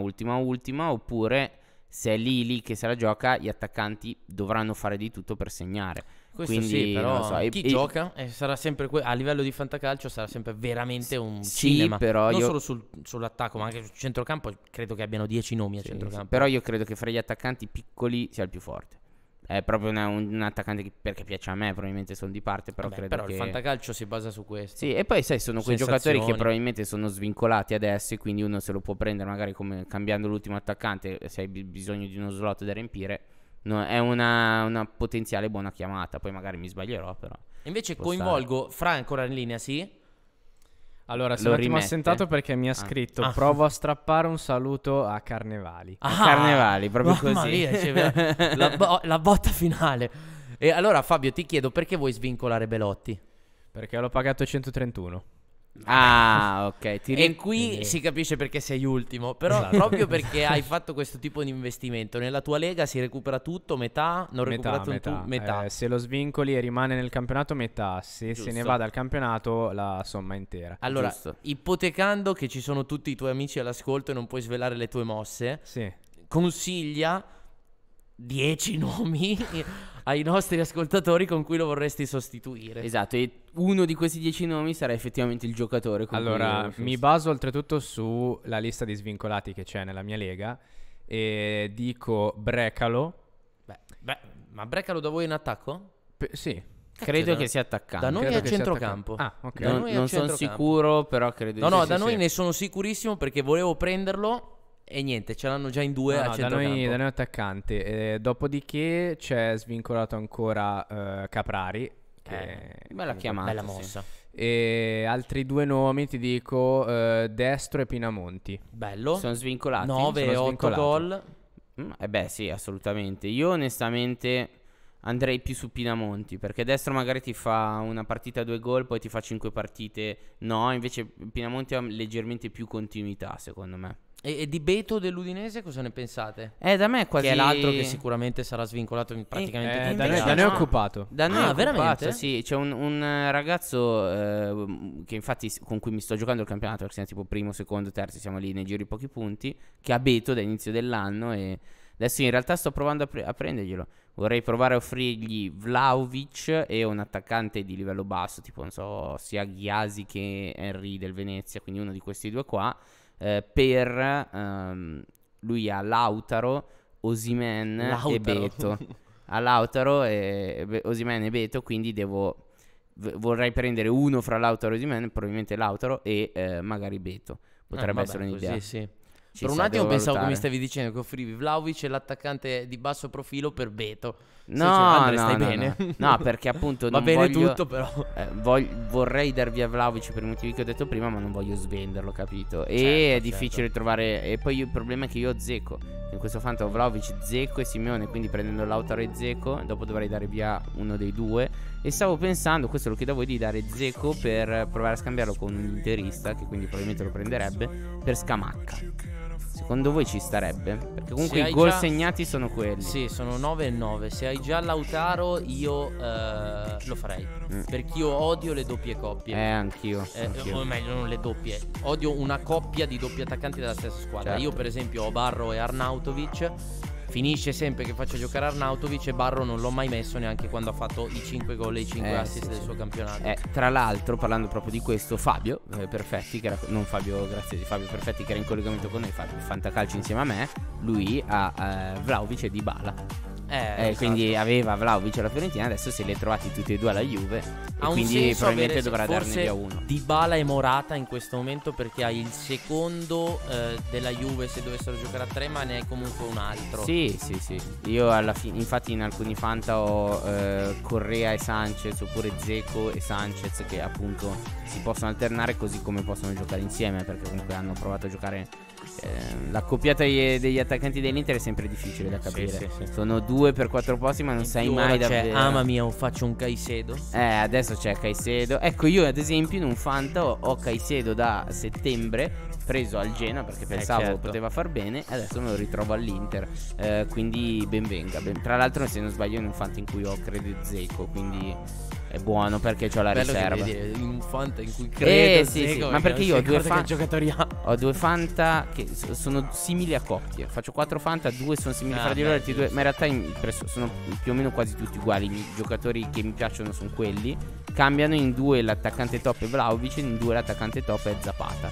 oppure se è lì che se la gioca, gli attaccanti dovranno fare di tutto per segnare. Questo Quindi, sì, però non so, chi gioca sarà sempre a livello di fantacalcio sarà sempre veramente un sì, cinema. però non solo sull'attacco, ma anche sul centrocampo. Credo che abbiano 10 nomi a centrocampo. Però io credo che fra gli attaccanti Piccoli sia il più forte. È proprio un attaccante che, perché piace a me, probabilmente sono di parte, però credo che... il fantacalco si basa su questo. Sì, e poi sai, sono quei giocatori che probabilmente sono svincolati adesso e quindi uno se lo può prendere magari come cambiando l'ultimo attaccante, se hai bisogno di uno slot da riempire. No, è una potenziale buona chiamata, poi magari mi sbaglierò, però. Invece coinvolgo Fra ancora in linea, sì? Allora, sono un attimo assentato perché mi ha scritto provo a strappare un saluto a Carnevali. Carnevali, proprio così. Mia, la botta finale. E allora Fabio, ti chiedo, perché vuoi svincolare Belotti? Perché l'ho pagato 131. Ah, ok. E qui si capisce perché sei ultimo. Però esatto. proprio perché hai fatto questo tipo di investimento, nella tua lega si recupera tutto, metà, non recuperato metà. Se lo svincoli e rimane nel campionato, metà. Se se ne va dal campionato, la somma intera. Allora, ipotecando che ci sono tutti i tuoi amici all'ascolto e non puoi svelare le tue mosse, consiglia 10 nomi ai nostri ascoltatori con cui lo vorresti sostituire. Esatto, e uno di questi 10 nomi sarà effettivamente il giocatore con allora, mi baso oltretutto sulla lista di svincolati che c'è nella mia lega e dico Brecalo. Beh, ma Brecalo da voi in attacco? Sì. Credo che sia attaccante. Da noi è a centrocampo. Non sono sicuro, però credo No, da noi ne sono sicurissimo perché volevo prenderlo E niente, ce l'hanno già in due a da centrocampo. noi attaccante. Dopodiché c'è svincolato ancora Caprari. Bella chiamata. Bella mossa. E altri 2 nomi ti dico, Destro e Pinamonti. Bello. Sono svincolati. 9 e sono 8 svincolati. gol. Beh sì, assolutamente. Io onestamente andrei più su Pinamonti, perché Destro magari ti fa una partita 2 gol, poi ti fa 5 partite. No, invece Pinamonti ha leggermente più continuità, secondo me. E di Beto dell'Udinese cosa ne pensate? Da me è quasi... Che è l'altro che sicuramente sarà svincolato in praticamente tutti Da i noi, casi. da noi è no. occupato. Da noi Ah, è occupato, veramente? sì. C'è un ragazzo che infatti con cui mi sto giocando il campionato, perché siamo tipo primo, secondo, terzo, siamo lì nei giri pochi punti, che ha Beto da inizio dell'anno e adesso in realtà sto provando a prenderglielo. Vorrei provare a offrirgli Vlahovic e un attaccante di livello basso, tipo non so, sia Ghiasi che Henry del Venezia, quindi uno di questi due qua. Lui ha Lautaro, Osimhen e Beto. Ha Lautaro, Osimhen e Beto, quindi vorrei prendere uno fra Lautaro e Osimhen, probabilmente Lautaro e magari Beto. Potrebbe essere un'idea. Così, sì. Ci Per un sta, attimo devo pensavo che mi valutare. stavi dicendo che offrivi Vlahovic e l'attaccante di basso profilo per Beto. No, Andre, no, stai no, bene? no, perché appunto Va non bene voglio, tutto, però. vorrei dar via Vlahovic per i motivi che ho detto prima, ma non voglio svenderlo, capito? E Certo, è difficile trovare. E poi il problema è che io ho Dzeko. In questo fanto ho Vlahovic, Dzeko e Simeone, quindi prendendo Lautaro e Dzeko, dopo dovrei dare via uno dei due. E stavo pensando, questo lo chiedo a voi, di dare Dzeko per provare a scambiarlo con un interista, che quindi probabilmente lo prenderebbe, per Scamacca. Secondo voi ci starebbe? Perché comunque Se i hai gol già- segnati sono quelli. Sì, sono 9 e 9. Se hai già Lautaro, io lo farei. Perché io odio le doppie coppie. Anch'io. O meglio, non le doppie. Odio una coppia di doppi attaccanti della stessa squadra. Certo. Io, per esempio, ho Barro e Arnautovic. Finisce sempre che faccio giocare Arnautovic e Barro non l'ho mai messo neanche quando ha fatto i 5 gol e i 5 assist sì, del sì. suo campionato. Tra l'altro, parlando proprio di questo, Fabio Perfetti, che era, non Fabio Graziesi, Fabio Perfetti, che era in collegamento con noi, Fabio Fantacalcio insieme a me, lui ha Vlahovic e Dybala. Esatto. Quindi aveva Vlahovic alla Fiorentina, adesso se li è trovati tutti e due alla Juve, Ha e un quindi senso probabilmente avere dovrà darne forse via uno. Dybala e Morata in questo momento, perché hai il secondo della Juve se dovessero giocare a 3, ma ne hai comunque un altro. Sì. Io alla fine, infatti in alcuni Fanta ho Correa e Sanchez, oppure Dzeko e Sanchez, che appunto si possono alternare così come possono giocare insieme, perché comunque hanno provato a giocare. La coppiata degli attaccanti dell'Inter è sempre difficile da capire. Sì. Sono 2 per 4 posti, ma non In sai più mai ora c'è davvero. Amami o faccio un Caicedo. Adesso c'è Caicedo. Ecco, io ad esempio in un Fanta ho Caicedo da settembre, preso al Genoa perché pensavo certo. poteva far bene. Adesso me lo ritrovo all'Inter, quindi ben venga. Tra l'altro, se non sbaglio, in un Fanta in cui ho credo Dzeko, quindi è buono perché ho la Bello riserva. che devi dire, in un Fanta in cui credo sì, Dzeko, ma perché io ho due fan- giocatori ha. Ho due Fanta che sono simili a coppie. Faccio 4 Fanta, 2 sono simili fra di loro, altri due, ma in realtà sono più o meno quasi tutti uguali. I giocatori che mi piacciono sono quelli. Cambiano in 2 l'attaccante top è Vlahovic, in 2 l'attaccante top è Zapata.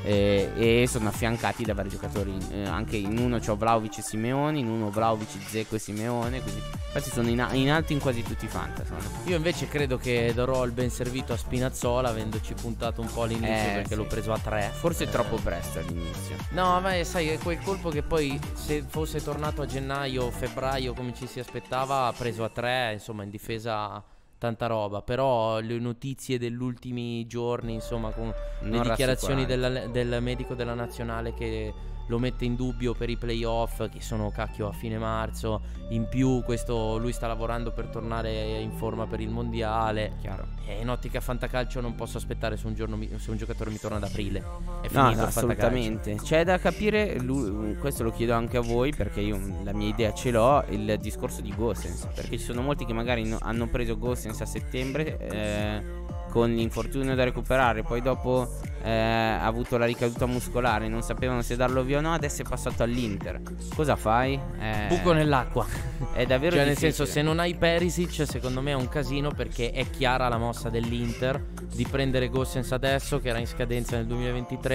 E sono affiancati da vari giocatori. Anche in uno c'ho Vlahovic e Simeone, in uno Vlahovic, Dzeko e Simeone. Quindi infatti sono in alto in quasi tutti i Fanta. Io invece credo che darò il ben servito a Spinazzola, avendoci puntato un po' all'inizio perché sì. l'ho preso a 3. Forse troppo presto all'inizio. No, ma sai, è quel colpo che poi se fosse tornato a gennaio o febbraio come ci si aspettava, ha preso a 3, insomma in difesa tanta roba. Però le notizie degli ultimi giorni, insomma, con le Non dichiarazioni rassicuranti. del medico della nazionale che lo mette in dubbio per i playoff, che sono cacchio a fine marzo. In più lui sta lavorando per tornare in forma per il mondiale. Chiaro. E in ottica fantacalcio non posso aspettare se un giocatore mi torna ad aprile. È finito No, il fantacalcio. assolutamente. C'è da capire, questo lo chiedo anche a voi, perché io la mia idea ce l'ho, il discorso di Gosens. Perché ci sono molti che magari hanno preso Gosens a settembre con l'infortunio da recuperare, poi dopo ha avuto la ricaduta muscolare, non sapevano se darlo via o no, adesso è passato all'Inter. Cosa fai? Buco nell'acqua. È davvero Cioè, nel difficile. senso, se non hai Perisic, secondo me è un casino, perché è chiara la mossa dell'Inter di prendere Gosens adesso, che era in scadenza nel 2023,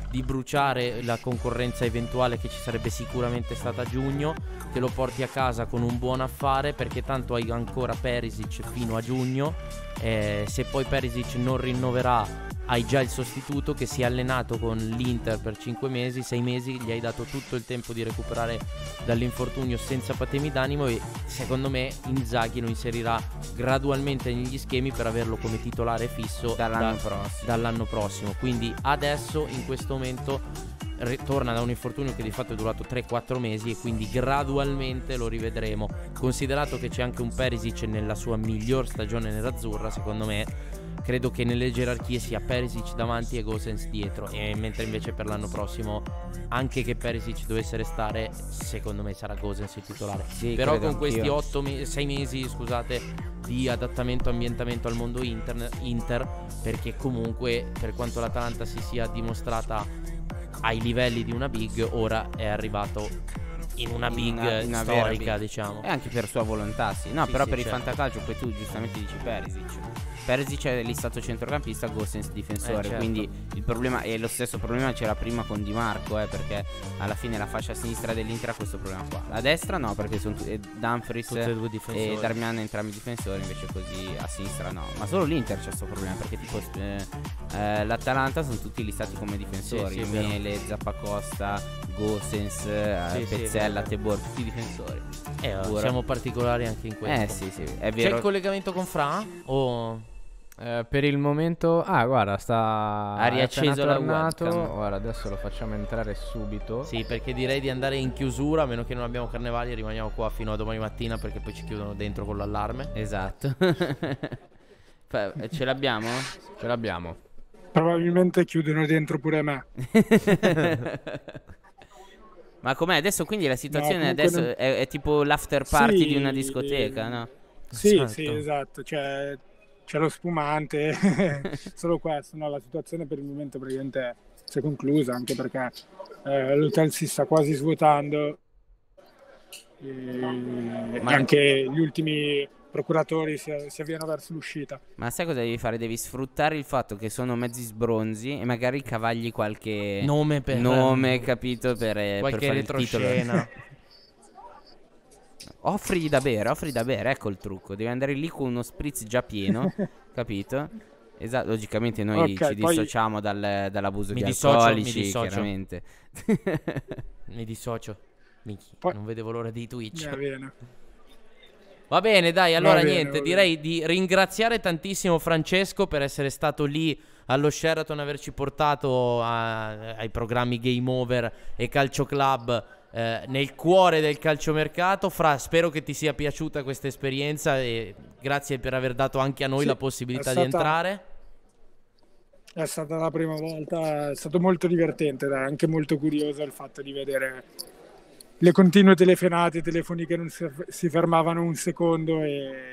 di bruciare la concorrenza eventuale che ci sarebbe sicuramente stata a giugno, te lo porti a casa con un buon affare, perché tanto hai ancora Perisic fino a giugno. Se poi Perisic non rinnoverà, hai già il sostituto che si è allenato con l'Inter per 5 mesi, 6 mesi, gli hai dato tutto il tempo di recuperare dall'infortunio senza patemi d'animo, e secondo me Inzaghi lo inserirà gradualmente negli schemi per averlo come titolare fisso dall'anno prossimo. Quindi adesso, in questo momento, torna da un infortunio che di fatto è durato 3-4 mesi, e quindi gradualmente lo rivedremo. Considerato che c'è anche un Perisic nella sua miglior stagione nerazzurra, secondo me, credo che nelle gerarchie sia Perisic davanti e Gosens dietro, e mentre invece per l'anno prossimo, anche che Perisic dovesse restare, secondo me sarà Gosens il titolare. Sì, però credo con questi anch'io. 6 mesi, scusate, di adattamento, ambientamento al mondo Inter, perché comunque, per quanto l'Atalanta si sia dimostrata ai livelli di una big, ora è arrivato in una big in una vera storica, big. diciamo. E anche per sua volontà, sì. No, Sì, però sì, per certo. il fantacalcio poi tu giustamente dici Perisic è lì stato centrocampista, Gosens difensore, Certo. quindi il problema, e lo stesso problema c'era prima con Di Marco, perché alla fine la fascia sinistra dell'Inter ha questo problema qua. La destra no, perché sono Dumfries Tutti e due difensori. e Darmian entrambi difensori, invece così a sinistra no. Ma solo l'Inter c'è questo problema, perché tipo l'Atalanta sono tutti listati come difensori, Sì, sì, è vero. Mele, Zappacosta, Gosens, sì, Pezzella, è vero. Tebor, tutti difensori. Pure. Siamo particolari anche in questo. Sì, è C'è vero. il collegamento con Fra? O... Per il momento, guarda, Ha riacceso la tornato. webcam. Guarda, adesso lo facciamo entrare subito. Sì, perché direi di andare in chiusura, a meno che non abbiamo carnevali, e rimaniamo qua fino a domani mattina, perché poi ci chiudono dentro con l'allarme. Esatto. Ce l'abbiamo? Ce l'abbiamo. Probabilmente chiudono dentro pure me. Ma com'è adesso? Quindi la situazione comunque adesso non- è tipo l'after party Sì, di una discoteca, no? Sì, Esatto. sì, esatto. C'è lo spumante, solo questo. No, la situazione per il momento praticamente si è conclusa, anche perché l'hotel si sta quasi svuotando e Ma- anche gli ultimi procuratori si avviano verso l'uscita. Ma sai cosa devi fare? Devi sfruttare il fatto che sono mezzi sbronzi e magari cavagli qualche Nome per... capito? Per qualche fare il titolo. retroscena. Offrigli da bere, ecco il trucco. Devi andare lì con uno spritz già pieno, capito? Esatto, logicamente noi Ok, ci poi- dissociamo dall'abuso Mi di dissocio, alcolici, mi dissocio. chiaramente. Mi dissocio. Minchia, Poi- non vedevo l'ora di Twitch. Bene. Va bene, dai, allora Va bene, niente, va direi di ringraziare tantissimo Francesco per essere stato lì allo Sheraton, averci portato ai programmi Game Over e Calcio Club nel cuore del calciomercato. Fra, spero che ti sia piaciuta questa esperienza, e grazie per aver dato anche a noi Sì, la possibilità è di stata- entrare. È stata la prima volta, è stato molto divertente, dai, anche molto curioso il fatto di vedere le continue telefonate, telefoni che non si fermavano un secondo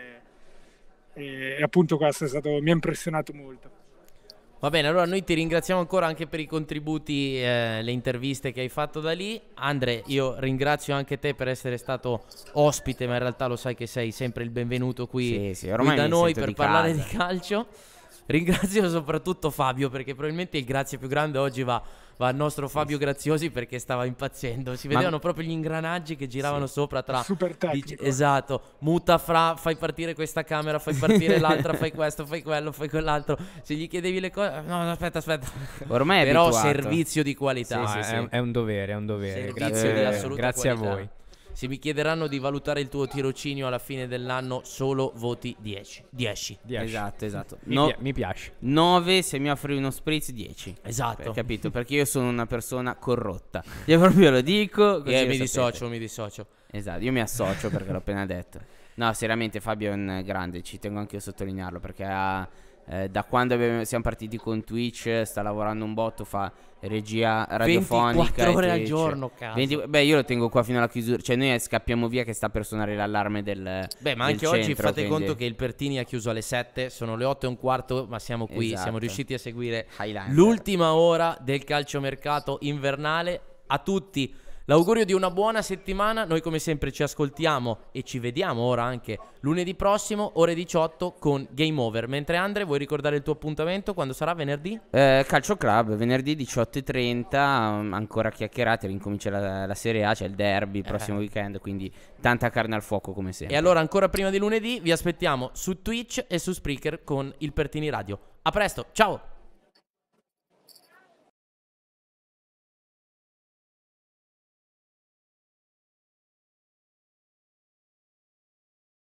e appunto questo mi ha impressionato molto. Va bene, allora noi ti ringraziamo ancora anche per i contributi, le interviste che hai fatto da lì. Andre, io ringrazio anche te per essere stato ospite, ma in realtà lo sai che sei sempre il benvenuto qui, Sì, ormai qui da mi noi sento per di parlare casa. di calcio. Ringrazio soprattutto Fabio, perché probabilmente il grazie più grande oggi va al nostro Fabio Graziosi, perché stava impazzendo. Si vedevano proprio gli ingranaggi che giravano sopra tra... Super tecnico. Esatto, muta Fra, fai partire questa camera, fai partire l'altra, fai questo, fai quello, fai quell'altro. Se gli chiedevi le cose... No, aspetta. Ormai è Però abituato. servizio di qualità. No, è un dovere, è un dovere. Servizio di assoluta Grazie a qualità. voi. Se mi chiederanno di valutare il tuo tirocinio alla fine dell'anno, solo voti 10. 10. 10. Esatto. Mi piace. 9 se mi offri uno spritz, 10. Esatto. Capito? Perché io sono una persona corrotta. Io proprio lo dico così lo mi sapete. mi dissocio. Esatto, io mi associo perché l'ho appena detto. No, seriamente Fabio è un grande, ci tengo anche a sottolinearlo, perché da quando siamo partiti con Twitch sta lavorando un botto, fa regia radiofonica 24 ore e al Twitch. giorno, cazzo. Beh, io lo tengo qua fino alla chiusura, cioè noi scappiamo via che sta per suonare l'allarme del Beh, ma del anche oggi centro, fate quindi- conto che il Pertini ha chiuso alle 7, sono le 8:15, ma siamo qui, Esatto. siamo riusciti a seguire Highlander. l'ultima ora del calciomercato invernale. A tutti L'augurio di una buona settimana. Noi come sempre ci ascoltiamo e ci vediamo ora anche lunedì prossimo, ore 18 con Game Over. Mentre Andre, vuoi ricordare il tuo appuntamento quando sarà? Venerdì? Calcio Club, venerdì 18:30, ancora chiacchierate, rincomincia la Serie A, c'è il derby il prossimo weekend, quindi tanta carne al fuoco come sempre. E allora ancora prima di lunedì vi aspettiamo su Twitch e su Spreaker con il Pertini Radio. A presto, ciao!